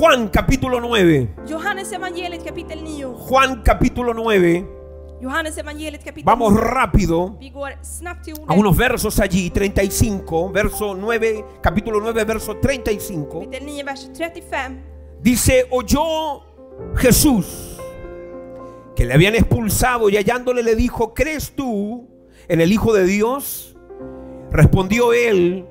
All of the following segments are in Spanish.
Juan capítulo 9. Johannes evangeliet kapitel 9. Juan capítulo 9. Johannes evangeliet kapitel Vamos 9. rápido Vi går snabbt till a ordet. unos versos allí, 35, verso 9, capítulo 9, verso 35. Kapitel 9, vers 35. Dice, oyó Jesús que le habían expulsado y hallándole le dijo, ¿crees tú en el Hijo de Dios? Respondió él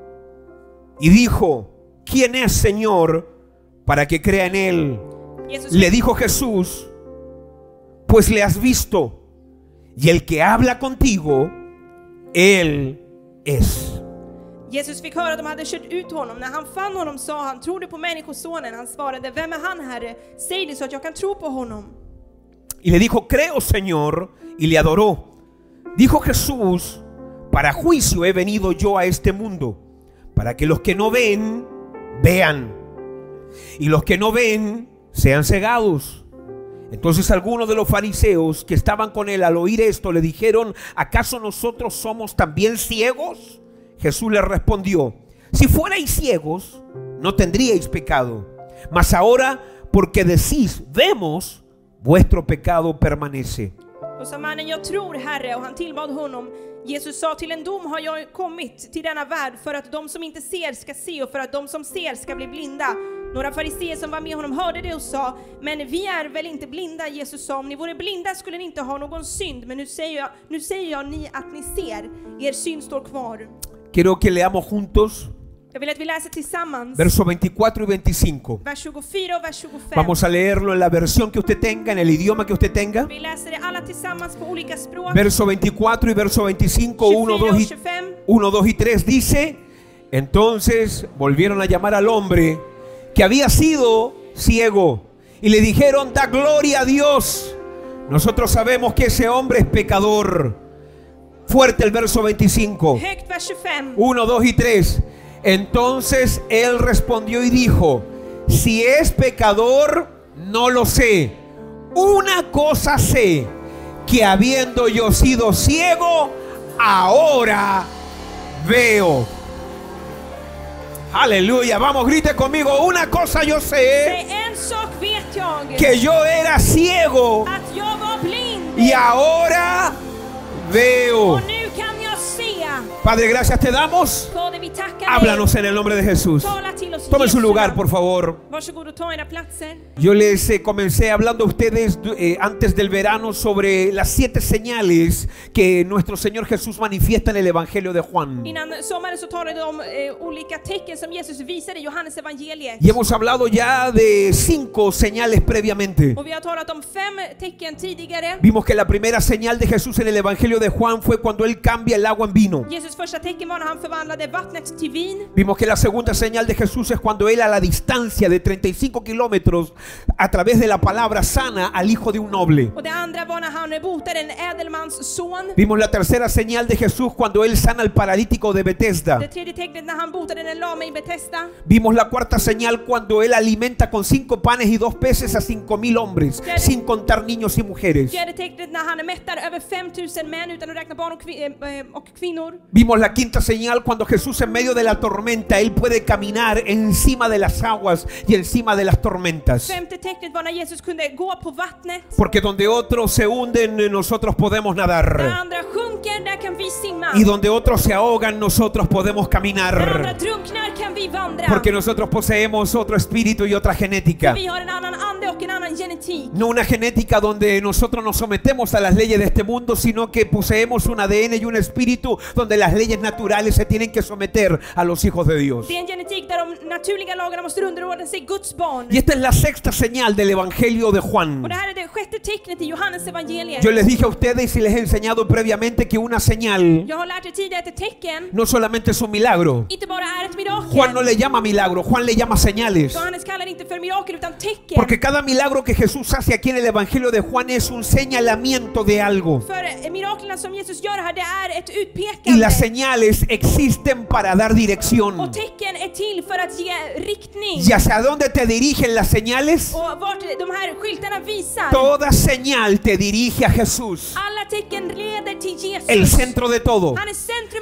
y dijo, ¿quién es, Señor, para que crea en él? Jesus Le dijo Jesús, pues le has visto, y el que habla contigo, él es. Jesus fick höra att de hade kört ut honom. När han fann honom sa han, tror du på människosonen? Han svarade, vem är han, Herre? Säg det så att jag kan tro på honom. Y le dijo, creo, Señor, y le adoró. Dijo Jesús, para juicio he venido yo a este mundo, para que los que no ven, vean, y los que no ven, sean cegados. Entonces algunos de los fariseos que estaban con él al oír esto le dijeron, ¿acaso nosotros somos también ciegos? Jesús les respondió, si fuerais ciegos, no tendríais pecado, mas ahora porque decís, vemos, vuestro pecado permanece. Och sa mannen, jag tror, Herre, och han tillbad honom. Jesus sa, till en dom har jag kommit till denna värld för att de som inte ser ska se och för att de som ser ska bli blinda. Några fariseer som var med honom hörde det och sa, men vi är väl inte blinda? Jesus sa, om ni vore blinda skulle ni inte ha någon synd, men nu säger jag ni att ni ser, er synd står kvar. Quiero que leamos juntos Jag vill att vi läser tillsammans verso 24 y 25. vers 24 och vers 25. Vamos a leerlo en la versión que usted tenga, en el idioma que usted tenga. Vi läser det alla tillsammans på olika språk. Verso 24 y verso 25, 24 1, 2 y 3 dice, entonces volvieron a llamar al hombre que había sido ciego y le dijeron, da gloria a Dios. Nosotros sabemos que ese hombre es pecador. Fuerte el verso 25. Högt vers 25. 1, 2 y 3. Entonces él respondió y dijo, si es pecador, no lo sé. Una cosa sé, que habiendo yo sido ciego, ahora veo. Aleluya, vamos, grite conmigo. Una cosa yo sé, En sak vet jag, que yo era ciego att jag var blind y ahora veo. och nu kan jag se. Padre, gracias te damos. Fader, vi tackar dig. Háblanos en el nombre de Jesús. Tala till oss i Tome Jesu su lugar, namn. por favor. Varsågod och ta era platser. Yo les comencé hablando a ustedes antes del verano sobre las 7 señales que nuestro Señor Jesús manifiesta en el Evangelio de Juan. Innan sommaren så talade jag om olika tecken som Jesus visade i Johannes evangeliet. Y hemos hablado ya de 5 señales previamente. Och vi har talat om 5 tecken tidigare. Vimos que la primera señal de Jesús en el Evangelio de Juan fue cuando Él cambia el agua en vino. Jesus första tecken var när han förvandlade vattnet till vin. Vimos que la segunda señal de Jesús es cuando Él a la distancia de 35 kilómetros a través de la palabra sana al hijo de un noble. Och det andra var när han botade en ädelmans son. Vimos la tercera señal de Jesús cuando Él sana al paralítico de Betesda. Det tredje tecknet när han botade den lame i Betesda. Vimos la cuarta señal cuando Él alimenta con 5 panes y 2 peces a 5,000 hombres, sin contar niños y mujeres. Fjärde tecknet när han mättar över 5,000 män utan att räkna barn och kvinnor. Vimos la quinta señal cuando Jesús en medio de la tormenta, Él puede caminar encima de las aguas y encima de las tormentas. Femte tecknet var när Jesus kunde gå på vattnet. Porque donde otros se hunden, nosotros podemos Där nadar. andra sjunker, där kan vi simma. Y donde otros se ahogan, nosotros podemos Där andra caminar. drunknar kan vi vandra. Porque nosotros poseemos otro espíritu y otra genética. Vi har en annan ande och en annan genetik. No una genética donde nosotros nos sometemos a las leyes de este mundo, sino que poseemos un ADN y un espíritu donde las leyes naturales se tienen que someter a los hijos de Dios. Det är en genetik där de naturliga lagarna måste underordna sig Guds barn. Y esta es la sexta señal del Evangelio de Juan. Och det här är det sjätte tecknet i Johannes evangeliet. Yo les dije a ustedes y les he enseñado previamente que una señal Jag har lärt er tidigare att ett tecken no solamente es un milagro. inte bara är ett mirakel. Juan no le llama milagro, Juan le llama señales. Johannes kallar det inte för mirakel utan tecken. Porque cada milagro que Jesús hace aquí en el Evangelio de Juan es un señalamiento de algo. För miraklerna som Jesus gör här, det är ett Y utpekande. las señales existen para dar dirección. Och tecken är till för att ge riktning. ¿Y hacia dónde te dirigen las señales? Och vart de här skyltarna visar. Toda señal te dirige a Jesús, Alla tecken leder till Jesus. el centro de todo. Han är centrum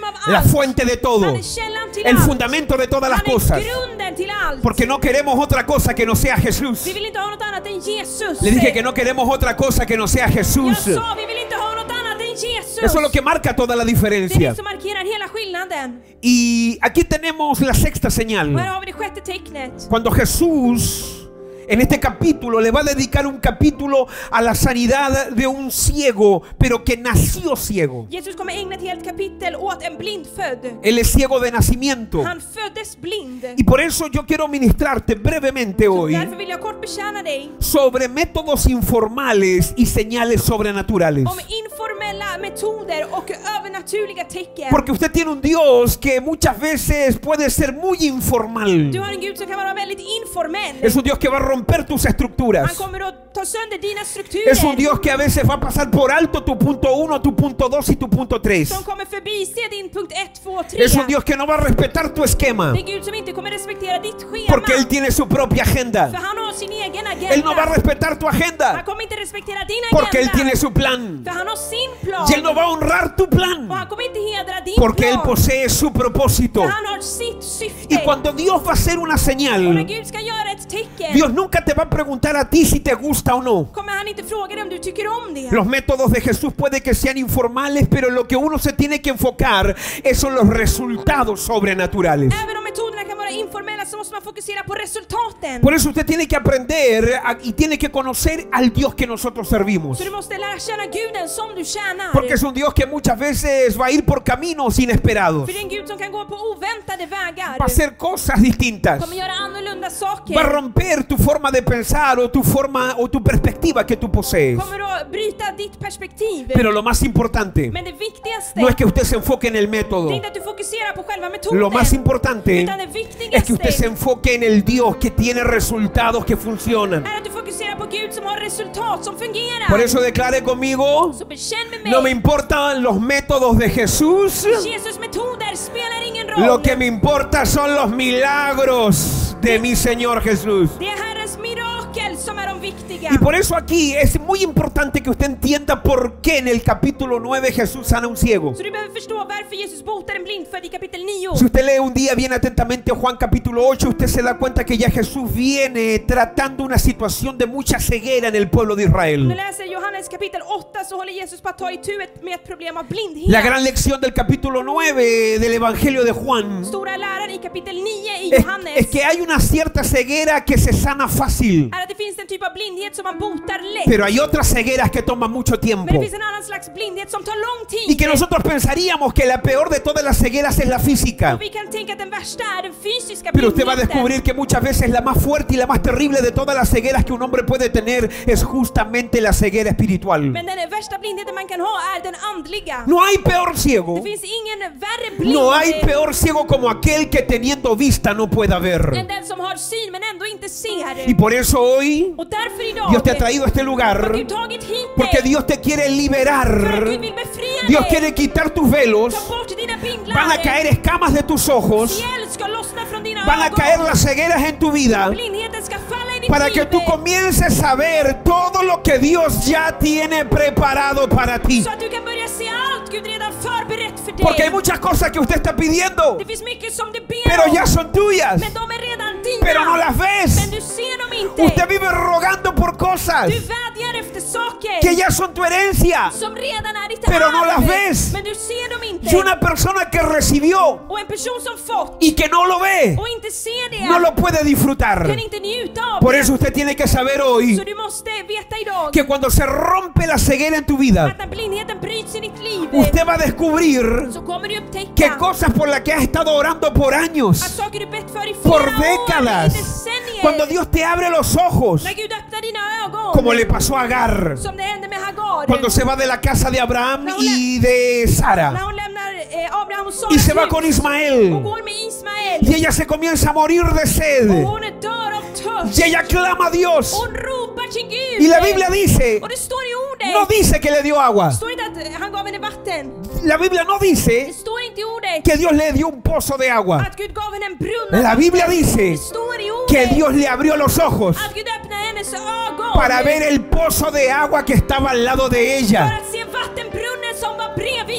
la allt. fuente de todo, Han är källan till el allt. fundamento de todas las Han är cosas. grunden till allt. Porque no queremos otra cosa que no sea Jesús. Vi vill inte ha något annat än Jesus. Le dije que no queremos otra cosa que no sea Jag Jesús. sa vi vill inte ha något annat än Jesus. Eso es lo que marca toda la Det är diferencia. det som markerar hela skillnaden. Y aquí tenemos la sexta Och här señal. har vi det sjätte tecknet. Cuando Jesús en este capítulo le va a dedicar un capítulo a la sanidad de un ciego, pero que nació ciego. Jesus kommer ägna ett helt kapitel åt en blindfödd. Él es ciego de nacimiento. Han föddes blind. Y por eso yo quiero ministrarte brevemente hoy Därför vill jag kort betjäna dig sobre métodos informales y señales sobrenaturales. om informella metoder och övernaturliga tecken. Porque usted tiene un Dios que muchas veces puede ser muy informal. Du har en Gud som kan vara väldigt informell. Es un Dios que va a romper tus Han estructuras. kommer att ta sönder dina strukturer. Es un Dios que a veces va a pasar por alto tu punto 1, tu punto 2 y tu punto 3. Som kommer förbise din punkt 1, 2, 3. Es un Dios que no va a respetar tu esquema. Det är Gud som inte kommer respektera ditt schema. Porque Él tiene su propia För agenda. han har sin egen agenda. Él no va a respetar tu Han agenda. kommer inte respektera din Porque Él agenda. tiene su plan. För han har sin plan. Y Él no va a honrar tu Och plan. han kommer inte hedra din Porque Él plan. posee su propósito. För han har sitt syfte. Y cuando Dios va a hacer una Och när señal, Gud ska göra ett tecken Dios nunca te va a preguntar a ti si te gusta o no. kommer han inte fråga dig om du tycker om det. Los métodos de Jesús puede que sean informales, pero lo que uno se tiene que enfocar son los resultados sobrenaturales. Även om metoderna kan vara informella så måste man fokusera på resultaten. Por eso usted tiene que aprender y tiene que conocer al Dios que nosotros servimos. Så du måste lära känna Guden som du tjänar. Porque es un Dios que muchas veces va a ir por caminos inesperados. För det är en Gud som kan gå på oväntade vägar. Va a hacer cosas distintas. Kommer göra annorlunda saker. Va a romper tu forma de pensar o tu forma o tu perspectiva que tú posees. Kommer att bryta ditt perspektiv. Pero lo más importante Men det viktigaste no es que usted se enfoque en el método. det är inte att du fokuserar på själva metoden. Lo más importante Utan det es que usted se viktigaste enfoque en el Dios que tiene resultados que funcionan. är att du fokuserar på Gud som har resultat som fungerar. Por eso declare conmigo, Så bekänn med mig. no me importan los métodos de Jesús. Jesus metoder spelar ingen roll. Lo que me importa son los milagros de mi Señor Jesús. Det är Herrens mirakel som är de viktiga. Y por eso aquí es muy importante que usted entienda por qué en el capítulo 9 Jesús sana a un ciego. Så du behöver förstå varför Jesus botar en blindfödd i kapitel 9. Si usted lee un día bien atentamente Juan capítulo 8, usted se da cuenta que ya Jesús viene tratando una situación de mucha ceguera en el pueblo de När du Israel. läser Johannes kapitel 8 så håller Jesus på att ta itu med ett problem av blindhet. La gran lección del capítulo 9 del Evangelio de Juan Stora läran i kapitel 9 i es Johannes que hay una cierta ceguera que se sana fácil, är att det finns en typ av blindhet som man botar lätt. pero hay otras cegueras que toman mucho Men det tiempo. finns en annan slags blindhet som tar lång Y que tid. nosotros pensaríamos que la peor de todas las cegueras es la física. Och vi kan tänka att den värsta är den fysiska Pero usted va a blindheten. descubrir que muchas veces la más fuerte y la más terrible de todas las cegueras que un hombre puede tener es justamente la ceguera espiritual. Men den värsta blindheten man kan ha är den andliga. No hay peor ciego. Det finns ingen värre blind No hay peor ciego como aquel que teniendo vista no pueda ver. än den som har syn men ändå inte ser. Y por eso hoy Och därför idag Dios te ha traído a este har lugar Gud tagit hit porque dig. Dios te quiere För att liberar. Gud vill befria Dios dig. quiere quitar tus velos. Ta bort dina bindlar. Van a caer escamas de tus ojos. Fjäll ska lossna från dina Van a ögon. caer las cegueras en tu vida. Blindheten ska falla i ditt Para que liv. tú comiences a ver todo lo que Dios ya tiene preparado para ti. Så att du kan börja se allt Gud redan förberett för dig. Porque hay muchas cosas que usted está pidiendo, Det finns mycket som du ber pero om. ya son tuyas, Men de är redan dina. pero no las Men ves. du ser dem inte. Usted vive rogando por cosas Du vädjar efter saker que ya son tu herencia. som redan är ditt Pero no arv. las ves. Men du ser dem inte. Y una persona que recibió Och en person som fått y que no lo ve, och inte ser det no lo puede disfrutar. kan inte njuta av Por det. eso usted tiene que saber hoy Så du måste veta idag que cuando se rompe la ceguera en tu vida, att när blindheten bryts i ditt liv usted va a descubrir så kommer du upptäcka que cosas por las que has estado orando por att años, saker du bett för i por flera år, i décadas, decennier. cuando Dios te abre los ojos, När Gud öppnar dina ögon como le pasó a Agar, som det hände med Hagar. cuando se va de la casa de Abraham y de När Sara hon lämnar Abraham och Sara y se va hus con och Ismael går med Ismael. y ella se comienza a morir de Och sed hon dör av törst. y ella clama a Dios Hon ropar till Gud. y la Biblia dice, Och det står i ordet. no dice que le dio agua, Det står inte att han gav henne vatten. la Biblia no Det dice står inte i ordet que Dios le dio un pozo de agua, att Gud gav henne en brunn av la vatten. Biblia dice Det står i ordet que Dios le abrió los ojos att Gud öppnade hennes ögon para ver el pozo de agua que estaba al lado de för ella. att se vattenbrunnen som var bredvid henne.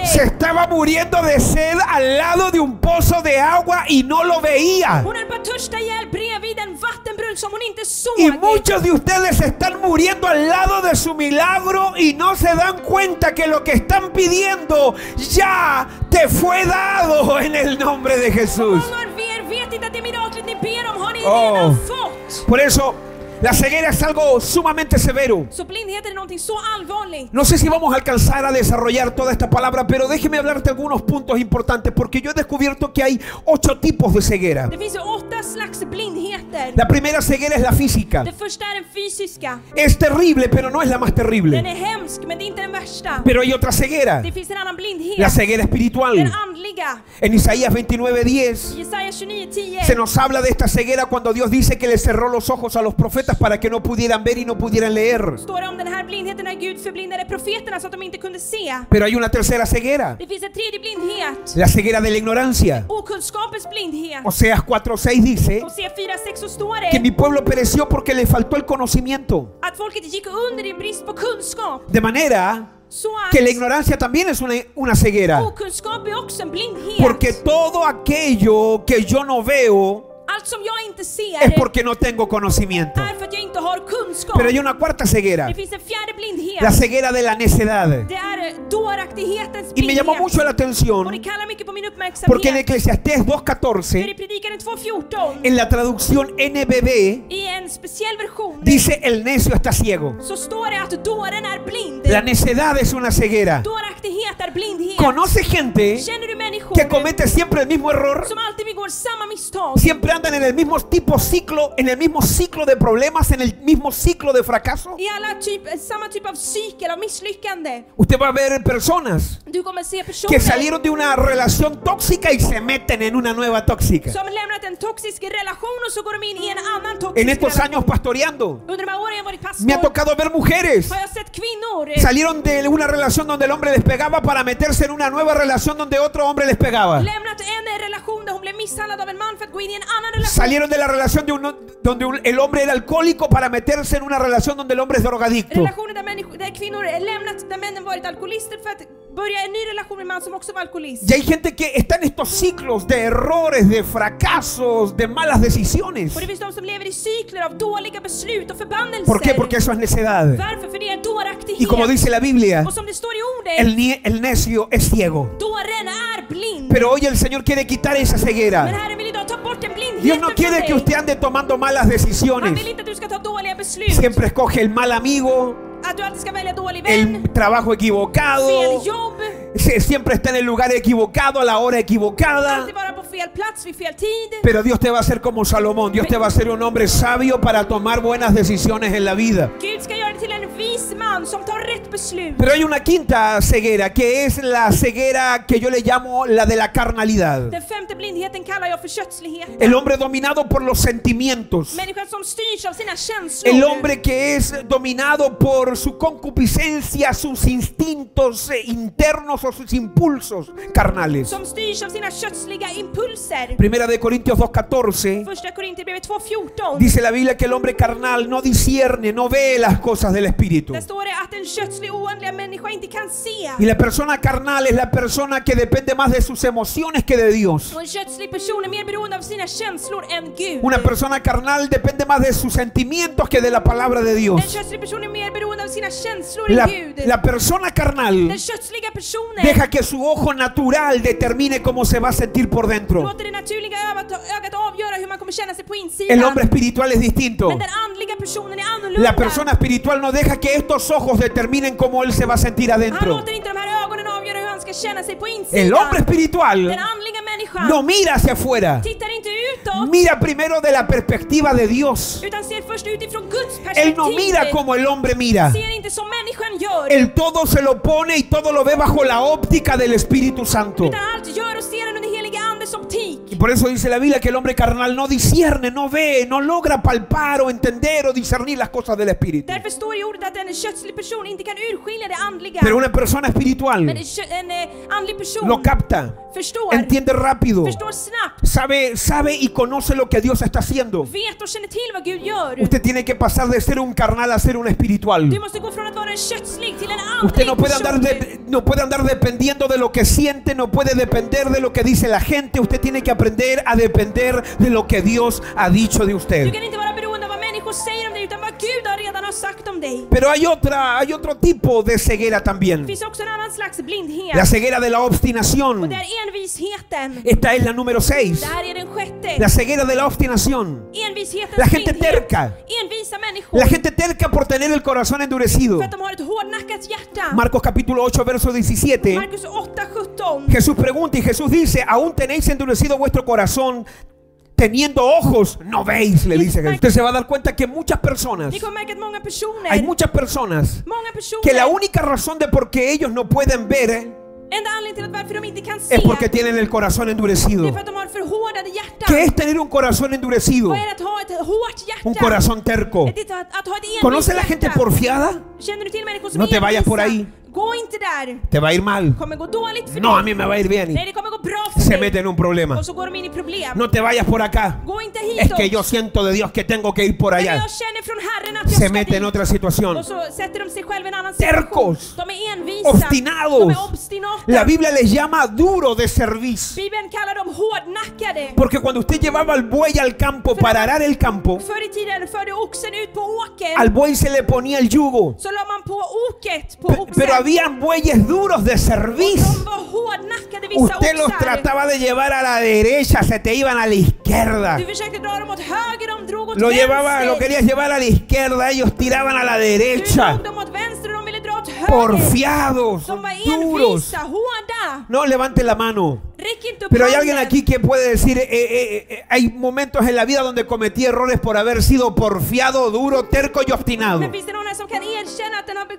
Se estaba muriendo de sed al lado de un pozo de agua y no lo veía. Hon höll på att törsta ihjäl bredvid en vattenbrunn som hon inte såg. Y muchos de ustedes están muriendo al lado de su milagro y no se dan cuenta que lo que están pidiendo ya te fue dado en el nombre de Jesús. Många av er vet inte att det miraklet ni ber om har ni Oh. redan fått. Por eso la ceguera es algo sumamente severo. Så blindheten är någonting så allvarligt. No sé si vamos a alcanzar a desarrollar toda esta palabra, pero déjeme hablarte algunos puntos importantes porque yo he descubierto que hay 8 tipos de ceguera. Det finns ju 8 slags blindheter. La primera ceguera es la física. Det första är den fysiska. Es terrible, pero no es la más Den terrible. är hemsk, men det är inte den värsta. Pero hay otra ceguera, Det finns en annan blindhet. la ceguera Den espiritual. andliga. En Isaías 29:10 I Jesaja 29:10. se nos habla de esta ceguera cuando Dios dice que le cerró los ojos a los profetas para que no pudieran ver y no pudieran leer. Står det om den här blindheten när Gud förblindade profeterna så att de inte kunde se. Pero hay una tercera ceguera, Det finns en tredje blindhet. la ceguera de la ignorancia. Okunskapens blindhet. Oseas 4:6 dice Hosea 4:6 så står que det mi pueblo pereció porque le faltó el conocimiento. att folket gick under i brist på kunskap. De manera Så que la att ignorancia también es una ceguera. okunskap är också en blindhet. Porque todo aquello que yo no veo Allt som jag inte ser es porque no tengo conocimiento. är för att jag inte har kunskap. Pero hay una cuarta ceguera, Det finns en fjärde blindhet. la ceguera de la necedad. Det är dåraktighetens Y me llamó mucho la Och det atención kallar mycket på min porque en uppmärksamhet. Eclesiastés För 2:14, i Predikaren 2:14 en la traducción NBB, i en speciell version dice el necio está ciego. så står det att dåren är blind. La necedad es una ceguera. Dåraktighet är blindhet. ¿Conoce gente Känner du människor que comete siempre el mismo error? som alltid begår samma misstag? Siempre andan en el mismo ciclo, en el mismo ciclo de problemas, en el mismo ciclo de fracaso. I samma typ av cykel av misslyckande. Usted va a ver personas Du kommer se que personer salieron de una relación tóxica y se meten en una nueva tóxica. som lämnat en toxisk relation och så går de in i en annan En toxisk estos relation. años pastoreando, Under de här åren jag varit me ha pastor tocado ver mujeres. har jag sett kvinnor Salieron de una relación donde el hombre les pegaba para meterse en una nueva relación donde otro hombre les pegaba. lämnat en relation där hon blev misshandlad av en man för att gå in i en annan relation. Salieron de la relación donde el hombre era alcohólico para meterse en una relación donde el hombre es drogadicto. Relationer där kvinnor lämnat, där männen varit alkoholister för att börja en ny relation med en man som också var alkoholist. Y hay gente que está en estos ciclos de errores, de fracasos, de malas decisiones. Och det finns de som lever i cykler av dåliga beslut och förbannelser. ¿Por qué? Porque eso es necedad. Varför? För det är dåraktighet. Y como dice la Biblia, Och som det står i ordet, el necio es ciego. dåren är blind. Pero hoy el Señor quiere quitar esa Men ceguera. Herren vill idag ta bort en blindhet Dios no quiere från que dig. usted ande tomando malas Han decisiones. vill inte att du ska ta dåliga beslut. Siempre escoge el mal amigo, Att du alltid ska välja dålig vän, el trabajo equivocado, fel jobb, siempre está en el lugar equivocado, a la hora equivocada. alltid vara på fel plats vid fel tid. Pero Dios te va a hacer como Salomón. Dios te va a hacer un hombre sabio para tomar buenas decisiones en la vida. Gud ska göra dig till en vis man som tar rätt beslut. Pero hay una quinta ceguera, que es la ceguera que yo le llamo la de la carnalidad. Den femte blindheten kallar jag för kötslighet. El hombre dominado por los sentimientos. Människan som styrs av sina känslor. El hombre que es dominado por su concupiscencia, sus instintos internos o sus impulsos carnales. Som styrs av sina kötsliga impulser. Primera de Corintios 2:14 Första Korinthierbrevet 2:14. dice la Biblia que el hombre carnal no discierne, no ve las cosas del Espíritu. Där står det att en kötslig oandliga människa inte kan se. Y la persona carnal es la persona que depende más de sus emociones que de Dios. Och en kötslig person är mer beroende av sina känslor än Gud. Una persona carnal depende más de sus sentimientos que de la palabra de En Dios. kötslig person är mer beroende av sina känslor än Gud. La persona carnal Den kötsliga personen deja que su ojo natural determine cómo se va a sentir por dentro. låter det naturliga ögat avgöra hur man kommer känna sig på El insidan. hombre espiritual es distinto. Men den andliga personen är annorlunda. La persona espiritual no deja que estos ojos determinen cómo él se va a sentir Han adentro. låter inte de här ögonen avgöra hur han ska känna sig på insidan. El hombre espiritual Den andliga människan no mira hacia afuera, tittar inte utåt, mira primero de la perspectiva de Dios. utan ser först utifrån Guds Él perspektiv. no mira como el hombre mira. Ser inte som människan gör. Él todo se lo pone y todo lo ve bajo la óptica del Espíritu Santo. Utan allt gör och ser den under helige andes optik. por eso dice la Biblia que el hombre carnal no discierne, no ve, no logra palpar o entender o discernir las cosas del Espíritu. Därför står i ordet att en kötslig person inte kan urskilja det andliga. Pero una persona espiritual Men en andlig person lo capta, förstår, entiende rápido, förstår snabbt, sabe y conoce lo que Dios está haciendo. vet och känner till vad Gud gör. Usted tiene que pasar de ser un carnal a ser un espiritual. Du måste gå från att vara en kötslig till en Usted andlig no puede andar person. no puede andar dependiendo de lo que siente, no puede depender de lo que dice la gente. Usted tiene que aprender a depender de lo que Dios ha dicho de Du usted. kan inte vara beroende av vad människor säger om dig, utan vad Gud redan har sagt om dig. Pero hay otro tipo de ceguera Det también. finns också en annan slags blindhet. La ceguera de la Och obstinación. det är envisheten. Esta es la número 6. Det här är den sjätte. La ceguera de la obstinación. Envishetens La gente blindhet. terca. Envisa människor. La gente terca por tener el corazón endurecido. För att de har ett hårdnackat hjärta. Marcos capítulo 8, verso 17. Markus 8:17. Jesús pregunta y Jesús dice, ¿aún tenéis endurecido vuestro corazón? Teniendo ojos, no veis, le dice Jesús. Usted se va a dar cuenta que muchas personas, Ni kommer märka att många personer, hay muchas personas många personer, que la única razón de por qué ellos no pueden ver enda anledningen till att varför de inte kan se, es porque tienen el corazón det endurecido. är för att de har förhårdade hjärtan. ¿Qué es tener un corazón endurecido? Vad är det att ha ett hårt hjärta? Un corazón terco. Att ha ett envist ¿Conoce la gente hjärta. porfiada? Känner du till människor som No te vayas por envisa? ahí. Gå inte där. Te va a ir mal. Kommer gå dåligt för No, a dig. mí me va a ir bien. Nej, det kommer gå bra för Se dig. mete en un problema. Och så går de in i problem. No te vayas por acá. Gå inte Es hitåt. que yo siento de Dios que tengo que ir por Men allá. jag känner från Herren att jag Se ska mete en dit. otra situación. Och så sätter de sig själva i en annan Tercos. situation. De är envisa. Obstinados. De är obstinata. La Biblia les llama duro de cerviz. Bibeln kallar dem hårdnackade. Porque cuando usted llevaba al buey al campo para arar el campo, Förr i tiden förde oxen ut på åkern. al buey se le ponía el yugo. Så la man på oket på oxen. Pero habían bueyes duros de cerviz. De var hårdnackade vissa Usted los oxar. trataba de llevar a la derecha, se te iban a la izquierda. Du försökte dra dem åt höger, de drog åt Lo vänster. querías llevar a la izquierda, ellos tiraban a la Du derecha. drog dem åt vänster och de ville dra åt höger. Porfiados, De var duros. envisa, hårda. No, levante la mano. Räck inte upp Pero hay alguien handen. aquí que puede decir, hay momentos en la vida donde cometí errores por haber sido porfiado, duro, terco y obstinado. Men finns det någon här som kan erkänna att den har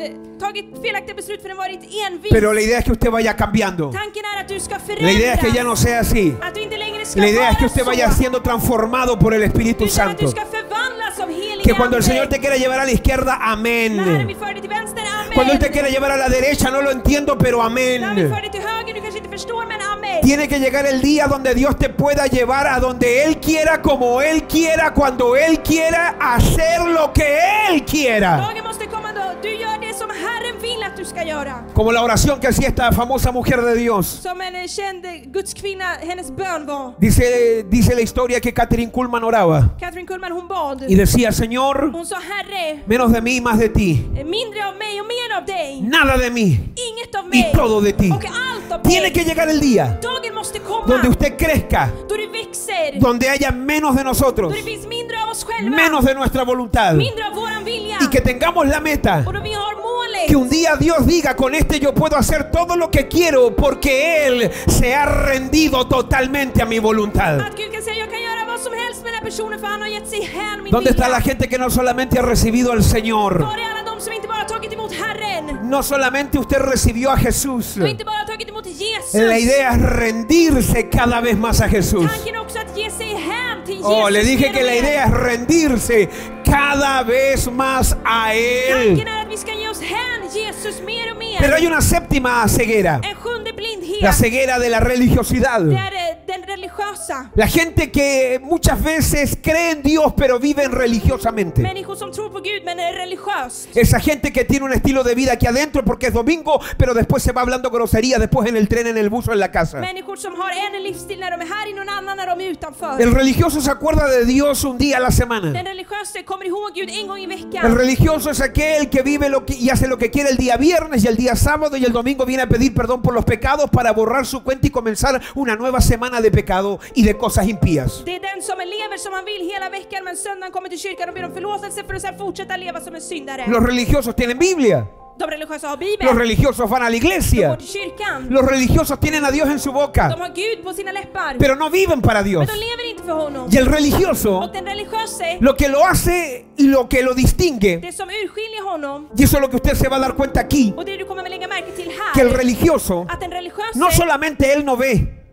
tagit felaktiga beslut för den varit envis? Pero la idea es que usted vaya cambiando. Tanken är att du ska La idea es que förändras. ya no sea así. Att du inte längre ska La idea es que vara usted vaya så. siendo transformado por el Espíritu Utan att du Santo. ska förvandlas av helig Que cuando el ande. Señor te quiera llevar a la izquierda, När Herren amén. vill föra dig till vänster, amen. Cuando Él te quiera llevar a la derecha, no lo entiendo, pero När han vill amén. föra dig till höger, du kanske inte förstår, men amen. Tiene que llegar el día donde Dios te pueda llevar a donde Él quiera, como Él quiera, cuando Él quiera, hacer lo que Él quiera. Dagen måste komma då du gör det som Herren vill att du ska göra. Como la oración que hacía esta famosa mujer de Dios. Som en känd Guds kvinna, hennes bön var. Dice la historia que Catherine Kuhlman oraba Catherine Kuhlman, hon bad. y decía, Señor, Hon sa, Herre, menos de mí, más de ti. mindre av mig och mer av dig. Nada de mí Inget av y mig todo de ti. och allt av Tiene dig. que llegar el día Dagen måste komma donde usted crezca, då du växer. donde haya menos de nosotros, Då det finns mindre av oss själva. menos de nuestra voluntad Mindre av våran vilja. y que tengamos la meta. Och då vi har målet. Que un día Dios diga, con este yo puedo hacer todo lo que quiero porque Él se ha rendido totalmente a mi voluntad. Att Gud kan säga, jag kan göra vad som helst med den här personen för han har gett sig hän min ¿Dónde está vilja. la gente que no solamente ha recibido al Señor? Var är alla de som inte bara har tagit emot Herren? No solamente usted recibió a Jesús. Och inte bara har tagit emot Jesus. La idea es rendirse cada vez más a Jesús. Tanken är också att ge sig hän till Jesus. Oh, le dije mer que och la mer. idea es rendirse cada vez más a Él. Tanken är att vi ska ge oss hän Jesus mer och mer. Pero hay una séptima ceguera, En sjunde blindhet. la ceguera de la religiosidad. Det är den religiösa. La gente que muchas veces cree en Dios pero viven religiosamente. Människor som tror på Gud men är religiös. Esa gente que tiene un estilo de vida aquí adentro porque es domingo, pero después se va hablando grosería, después en el tren, en el bus o en la casa. Människor som har en livsstil när de är här i någon annan när de är utanför. El religioso se acuerda de Dios un día a la semana. Den religiösa kommer ihåg Gud en gång i El veckan. religioso es aquel que vive y hace lo que quiere el día viernes y el día sábado y el domingo viene a pedir perdón por los pecados para borrar su cuenta y comenzar una nueva semana de pecado y de cosas impías. Det är den som lever som han vill hela veckan men söndagen kommer till kyrkan och ber om förlåtelse för att sedan fortsätta leva som en syndare. Los religiosos tienen Biblia. De religiösa har Los Bibeln. religiosos van a la De iglesia. går till kyrkan. Los religiosos tienen a Dios en su boca, De har Gud på sina läppar. pero no viven para Dios. Men de lever inte för honom. Y el religioso, Och den religiösa, lo que lo hace y lo que lo distingue, det som urskiljer honom y eso es lo que usted se va a dar cuenta aquí, och det du kommer att lägga märke till que el här, religioso, att den religiösa, no solamente él no ve,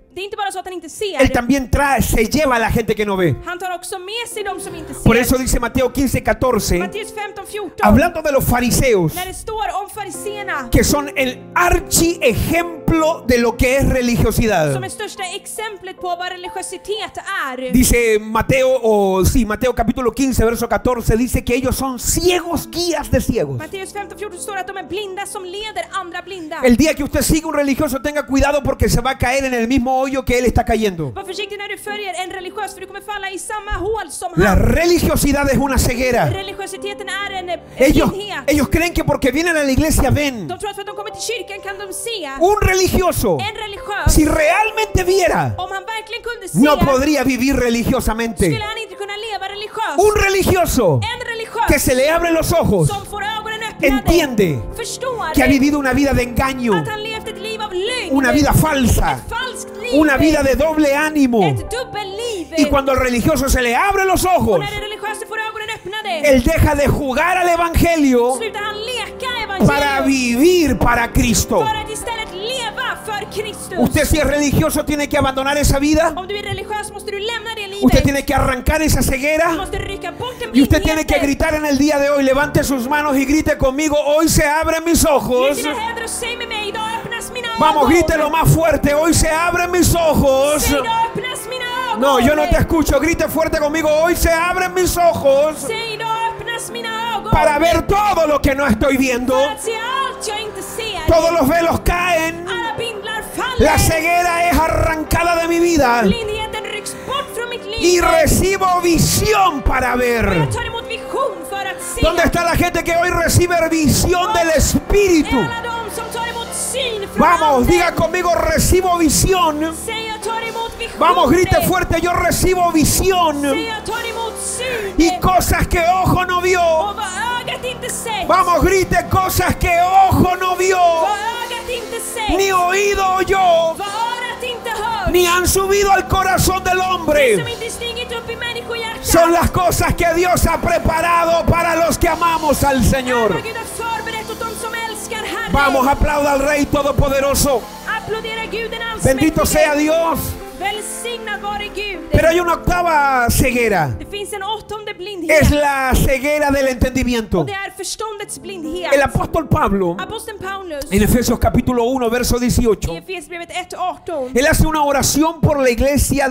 Det är inte bara så att han inte ser. Él también se lleva a la gente que no ve. Han tar också med sig de som inte ser. Por eso dice Mateo 15:14, Matteus 15:14. hablando de los fariseos, När det står om fariséerna, que son el archiejemplo de lo que es religiosidad. som är största exemplet på vad religiositet är. Dice Mateo capítulo 15, verso 14, dice que ellos son ciegos guías de ciegos. Matteus 15:14 står att de är blinda som leder andra blinda. El día que usted siga un religioso, tenga cuidado porque se va a caer en el mismo hoyo que él está cayendo. Var försiktig när du följer en religiös, för du kommer falla i samma hål som La han. religiosidad es una ceguera. Religiositeten är en blindhet. Ellos creen que porque vienen a la iglesia ven. De tror att för att de kommer till kyrkan kan de se. Un religioso, En religiös, si realmente viera, om han verkligen kunde se, no podría vivir religiosamente. skulle han inte kunna leva religiöst. Un religioso En religiös que se le abren los ojos som får ögonen öppnade, entiende förstår que ha vivido una vida de engaño, att han levt ett liv av lögn, una vida falsa, ett falskt liv, una vida de doble ánimo. ett dubbelliv. Y cuando al religioso se le abren los Och ojos, när den religiösa får ögonen öppnade, él deja de jugar al evangelio slutar han leka para evangelium vivir para Cristo. för att istället leva för Kristus. Usted, si es religioso, tiene que abandonar esa vida. Om du är religiös måste du lämna det livet. Usted tiene que arrancar esa Du ceguera. måste rycka bort den Y usted tiene que blindheten. gritar en el día de hoy. Levante sus manos y grite conmigo: hoy se abren mis Lyft ojos. dina händer och säg med mig, idag öppnas mina Vamos, ögon. grítelo más fuerte: hoy se abren mis ojos. Säg, idag öppnas mina ögon. No, yo no te escucho. Grite fuerte conmigo: hoy se abren mis ojos Säg, idag öppnas mina ögon. para ver todo lo que no estoy viendo. För att se allt jag inte ser. Todos los velos caen. Alla bindlar La faller. ceguera es arrancada de mi vida Blindheten rycks bort från mitt liv. y recibo visión para Och ver. jag tar emot vision för att se. ¿Dónde está la gente que hoy recibe visión del Espíritu? Alla de som tar emot syn från Vamos, Anden. diga conmigo: recibo visión. Säg, jag tar emot vision. Vamos, grite fuerte: yo recibo visión. Säg, jag tar emot syn. Y cosas que ojo no vio. Och vad ögat inte sett. Vamos, grite: cosas que ojo no vio, Vad ögat inte sett. ni oído oyó, Vad örat inte hört. ni han subido al corazón del Det hombre. som inte stigit upp i människohjärtat. Son las cosas que Dios ha preparado para los que amamos al Señor. Vad Gud har förberett åt dem som älskar Herren. Vamos, aplauda al Rey Todopoderoso. Applådera Gud den Bendito sea allsmäktige. Dios. Välsignad vare Gud. Pero hay una octava ceguera. Det finns en åttonde blindhet. Es la ceguera del entendimiento. Och det är förståndets blindhet. El apóstol Pablo, Aposteln Paulus en Efesios capítulo 1, verso i 18, Efesierbrevet 1:18. él hace una oración por la iglesia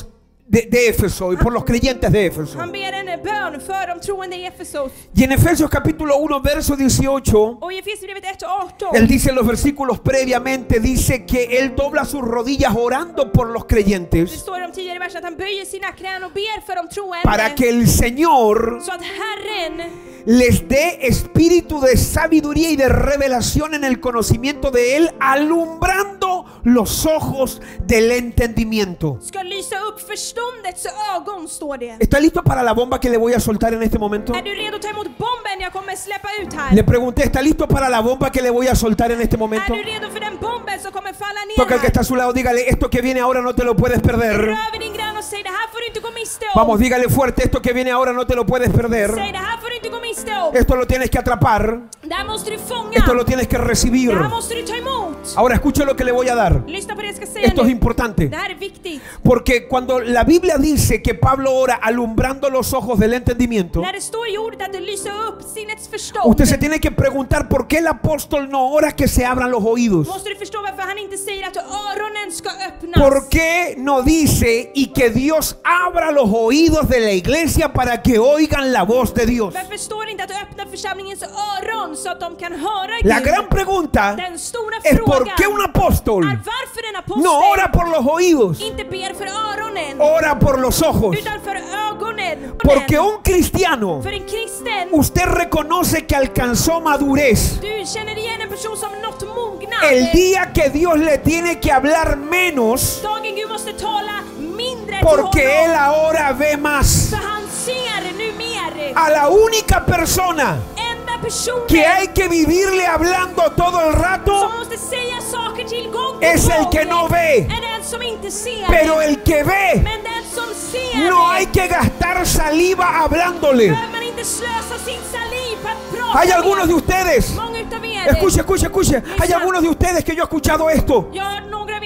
de Éfeso y por los creyentes de Éfeso. Han ber en bön för de troende i Efesos. Y en Efesios capítulo 1, verso 18, Och i Efesierbrevet 1:18. él dice en los versículos previamente, dice que él dobla sus rodillas orando por los Det creyentes står i de tidigare verserna att han böjer sina knän och ber för de troende. para que el Señor Så att Herren les dé espíritu de sabiduría y de revelación en el conocimiento de Él, alumbrando los ojos del entendimiento. ska lysa upp förståndets ögon, står det. ¿Está listo para la bomba que le voy a soltar en este momento? Är du redo att ta emot bomben jag kommer släppa ut här? Le pregunté: ¿está listo para la bomba que le voy a soltar en este Är momento? du redo för den bomben som kommer falla ner Toca el que här? está a su lado, dígale: esto que viene ahora no te lo puedes perder. Rör vid din granne och säg, det här får du inte gå miste om. Vamos, dígale fuerte: esto que viene ahora no te lo puedes perder. Säg, det här får du inte gå miste om. Esto lo tienes que atrapar. Det här måste du fånga. Esto lo tienes que recibir. Det här måste du ta emot. Ahora escuche lo que le voy a dar. Lyssna på det jag ska säga Esto es nu. importante. Det här är viktigt. Porque cuando la Biblia dice que Pablo ora alumbrando los ojos del entendimiento, När det står i ordet att det lyser upp sinnets förstånd, usted se tiene que preguntar por qué el apóstol no ora que se abran los oídos. måste du förstå varför han inte säger att öronen ska öppnas. ¿Por qué no dice y que Dios abra los oídos de la iglesia para que oigan la voz de Dios? Varför står det inte att öppna församlingens öron så att de kan höra La Gud? gran pregunta Den stora es por frågan qué un apóstol är varför en apostel no ora por los oídos, inte ber för öronen ora por los ojos. utan för ögonen. Porque un cristiano, För en kristen, usted reconoce que alcanzó madurez du känner igen en person som nått mognad. el día que Dios le tiene que hablar menos, Dagen Gud måste tala mindre porque till Él honom. ahora ve más. För han ser nu mer. A la única persona Enda personen que hay que vivirle hablando todo el rato som måste säga saker till gång på es el gång que no ve. är den som inte ser. Pero el que ve, Men den som ser no hay que gastar saliva hablándole. behöver man inte slösa sin saliv på att prata Hay med. algunos de ustedes, Många utav er. escuche, escuche, escuche. Hay algunos de ustedes que yo he escuchado esto. Jag har några av er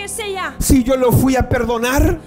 vågar säga, si yo lo fui a perdonar,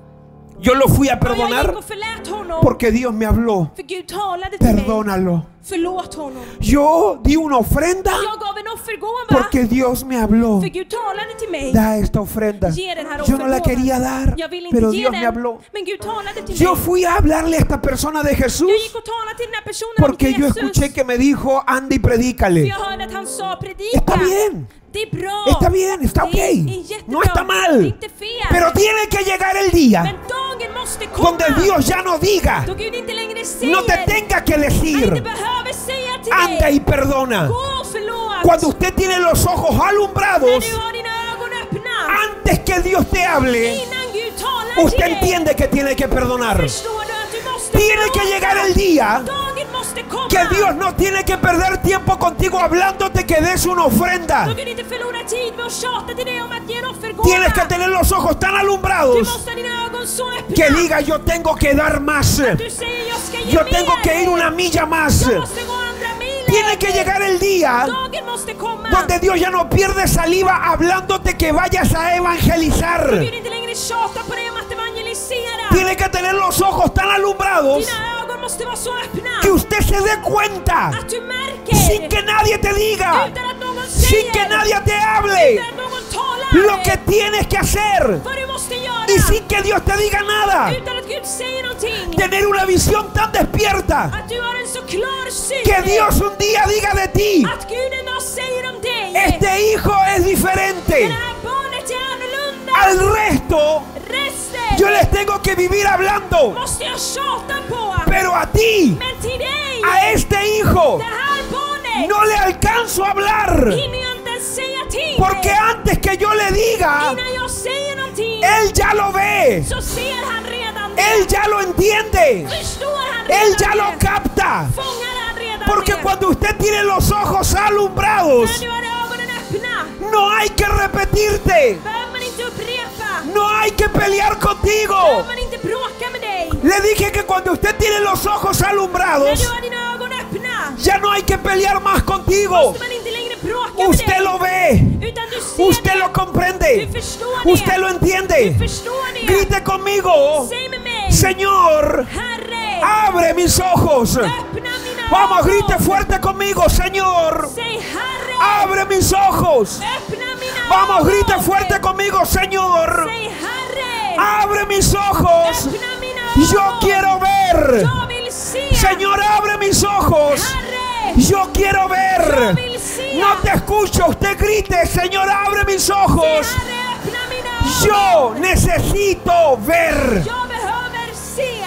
yo lo fui a ja, jag gick perdonar och förlät honom, porque Dios me habló. för Gud talade till mig. Perdónalo. Förlåt honom. Yo di una ofrenda Jag gav en offergåva, porque Dios me habló. för Gud talade till mig. Da esta ofrenda. Ge den här Yo no la offergåvan. quería dar, Jag ville inte pero ge Dios me den, habló. men Gud talade till Yo mig. fui a hablarle a esta persona de Jesús Jag gick och talade till den här personen porque om yo Jesus. escuché que me dijo, anda y För predícale. jag hörde att han sa predika. Está bien, Det är bra. está bien, está ok. Det är jättebra. No está Det är mal. inte fel. Pero tiene que llegar el día Men dagen måste komma donde Dios ya no diga, då Gud inte längre säger, no te tenga que han inte decir, behöver säga till anda dig, y perdona. gå och förlåt. Cuando usted tiene los ojos När alumbrados, du har dina ögon öppna, antes que Dios te hable, innan Gud talar till usted dig, entiende que tiene que perdonar. förstår du att du måste Tiene que förlåta. llegar el día Dagen måste komma que Dios no tiene que perder tiempo contigo hablándote que des una då ofrenda. Gud inte förlorar tid med att tjata till dig om att ge en offergåva. Tienes que tener los ojos tan Du alumbrados måste ha dina ögon så öppna que diga, yo tengo que dar más. du säger jag ska ge Yo mer. tengo que ir una milla más. Jag måste gå andra milen. Tiene que llegar el día Dagen måste komma donde Dios ya no pierde saliva hablándote que vayas a då evangelizar. Gud inte längre tjatar på dig om att evangelisera. Tiene que tener los ojos tan alumbrados Dina ögon måste vara så öppna que usted se dé cuenta att du märker sin que nadie te diga, utan att någon sin säger, que nadie te hable utan att någon talar lo que tienes que hacer vad du måste göra y sin que Dios te diga nada. utan att Gud säger någonting. Tener una visión tan despierta Att du har en så klar syn que Dios un día diga de ti, att Gud en dag säger om dig, este hijo es det diferente här barnet är annorlunda. al resto. Resten Yo les tengo que vivir hablando, måste jag tjata på. pero a ti, Men till dig, a este hijo, det här barnet, no le alcanzo a hablar, hinner jag inte ens säga till porque dig. antes que yo le diga, Innan jag säger någonting él ya lo ve, så ser han redan det. él ya lo entiende, Förstår han él redan ya lo det. capta. Fångar han redan Porque det. cuando usted tiene los ojos alumbrados, När du har ögonen öppna no hay que repetirte, behöver man inte upprepa. no hay que pelear contigo. Behöver man inte bråka med dig. Le dije que cuando usted tiene los ojos När alumbrados, du har dina ögon öppna ya no hay que pelear más contigo. måste man inte längre bråka med Usted dig. lo ve, Utan du ser usted det. lo comprende, Du förstår det. usted lo Du entiende. förstår det. Grite conmigo, Säg med mig. Señor, Herre, abre mis ojos. öppna mina Vamos, ögon. grite fuerte conmigo, Señor, Säg Herre, abre mis ojos. öppna mina Vamos, ögon. grite fuerte conmigo, Señor, Säg Herre, abre mis ojos. öppna mina ögon. Yo quiero ver. Jag vill se. Señor, abre mis ojos. Herre, Yo quiero ver. jag vill se. No te escucho. Usted grite, Señor, abre mis Säg ojos. Herre, öppna mina ögon. Yo necesito ver. Jag behöver se.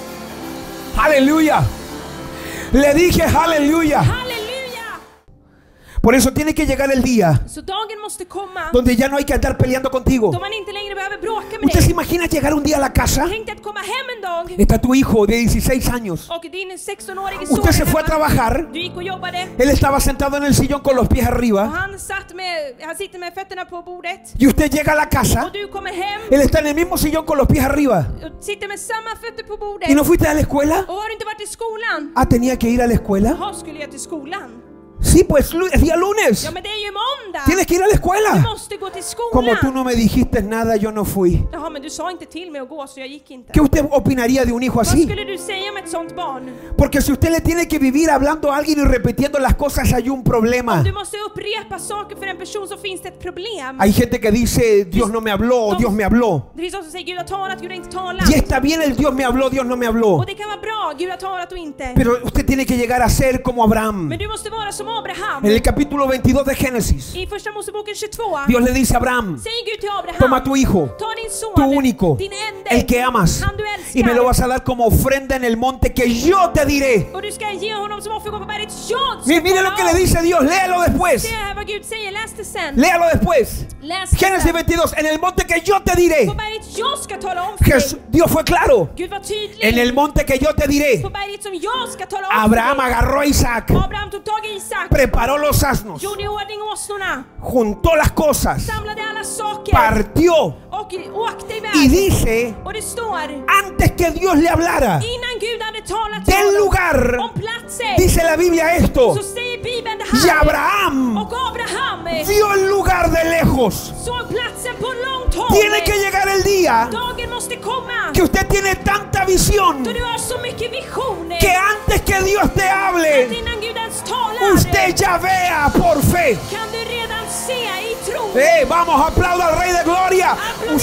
Aleluya. Le dije aleluya. Halleluja. Por eso tiene que llegar el día Så dagen måste komma donde ya no hay que andar peleando contigo. då man inte längre behöver bråka med ¿Usted se dig. imagina llegar un día a la casa? Tänk dig att komma hem en dag Está tu hijo de 16 años. och din 16-årige son Usted se är fue a hemma. trabajar. Du gick och jobbade Él estaba sentado en el sillón con los pies och arriba. han sitter med fötterna på bordet Y usted llega a la casa. och du kommer hem Él está en el mismo sillón con los pies arriba. och sitter med samma fötter på bordet. ¿Y no fuiste a la escuela? Och har du inte varit i skolan? Ah, tenía que ir a la escuela. Jaha, skulle jag till skolan? Sí, pues es día lunes. Ja, men det är ju måndag. Tienes que ir a la Du escuela. måste gå till Como tú skolan. no me dijiste nada, yo no fui. Jaha, men du sa inte till mig att gå så jag gick inte. ¿Qué usted opinaría de un hijo Vad así? skulle du säga med ett sånt barn? Porque si usted le tiene que vivir hablando a alguien y repitiendo las cosas, hay un problema. Du måste upprepa saker för en person så finns det ett problem. Hay gente que dice, Dios no me habló, o Dios me habló. Det finns de som säger Gud har talat, Gud har inte talat. Y está bien el Dios me habló, Dios no me habló. Och det kan vara bra, Gud har talat och inte. Pero usted tiene que llegar a ser como Abraham. Men du måste vara som Abraham. En el capítulo 22 de Génesis, I första Moseboken 22 Dios le dice a Abraham, säger Gud till Abraham: toma tu hijo, ta din son, tu único, din ende, el que amas, han du älskar, y me lo vas a dar como ofrenda en el monte que yo te diré. och du ska ge honom som offergåva på berget. Jag ska Mire lo que le dice Dios, léalo después. Se här vad Gud säger, läs det sen. Léalo después. Läs det Génesis sen. 22, en el monte que yo te diré. På berget jag ska tala om för dig. Dios fue claro. Gud var tydlig. En el monte que yo te diré. På berget som jag ska tala om Abraham för dig. agarró a Isaac, Abraham tog tag i Isak, preparó los asnos, gjorde i ordning åsnorna, juntó las cosas, samlade alla saker partió och åkte y iväg. dice, Och det står, antes que Dios le hablara innan Gud hade talat till del honom lugar, om platsen, dice la Biblia esto, så säger Bibeln det y här. Abraham Och Abraham vio el lugar lugar de lejos. såg platsen på långt håll. Tiene que llegar el día Dagen måste komma que usted tiene tanta visión då du har så mycket visioner que antes que Dios te hable, att innan Gud ens talar usted ya vea por fe. kan du redan se i tro. Vamos, aplauda al Rey de Gloria.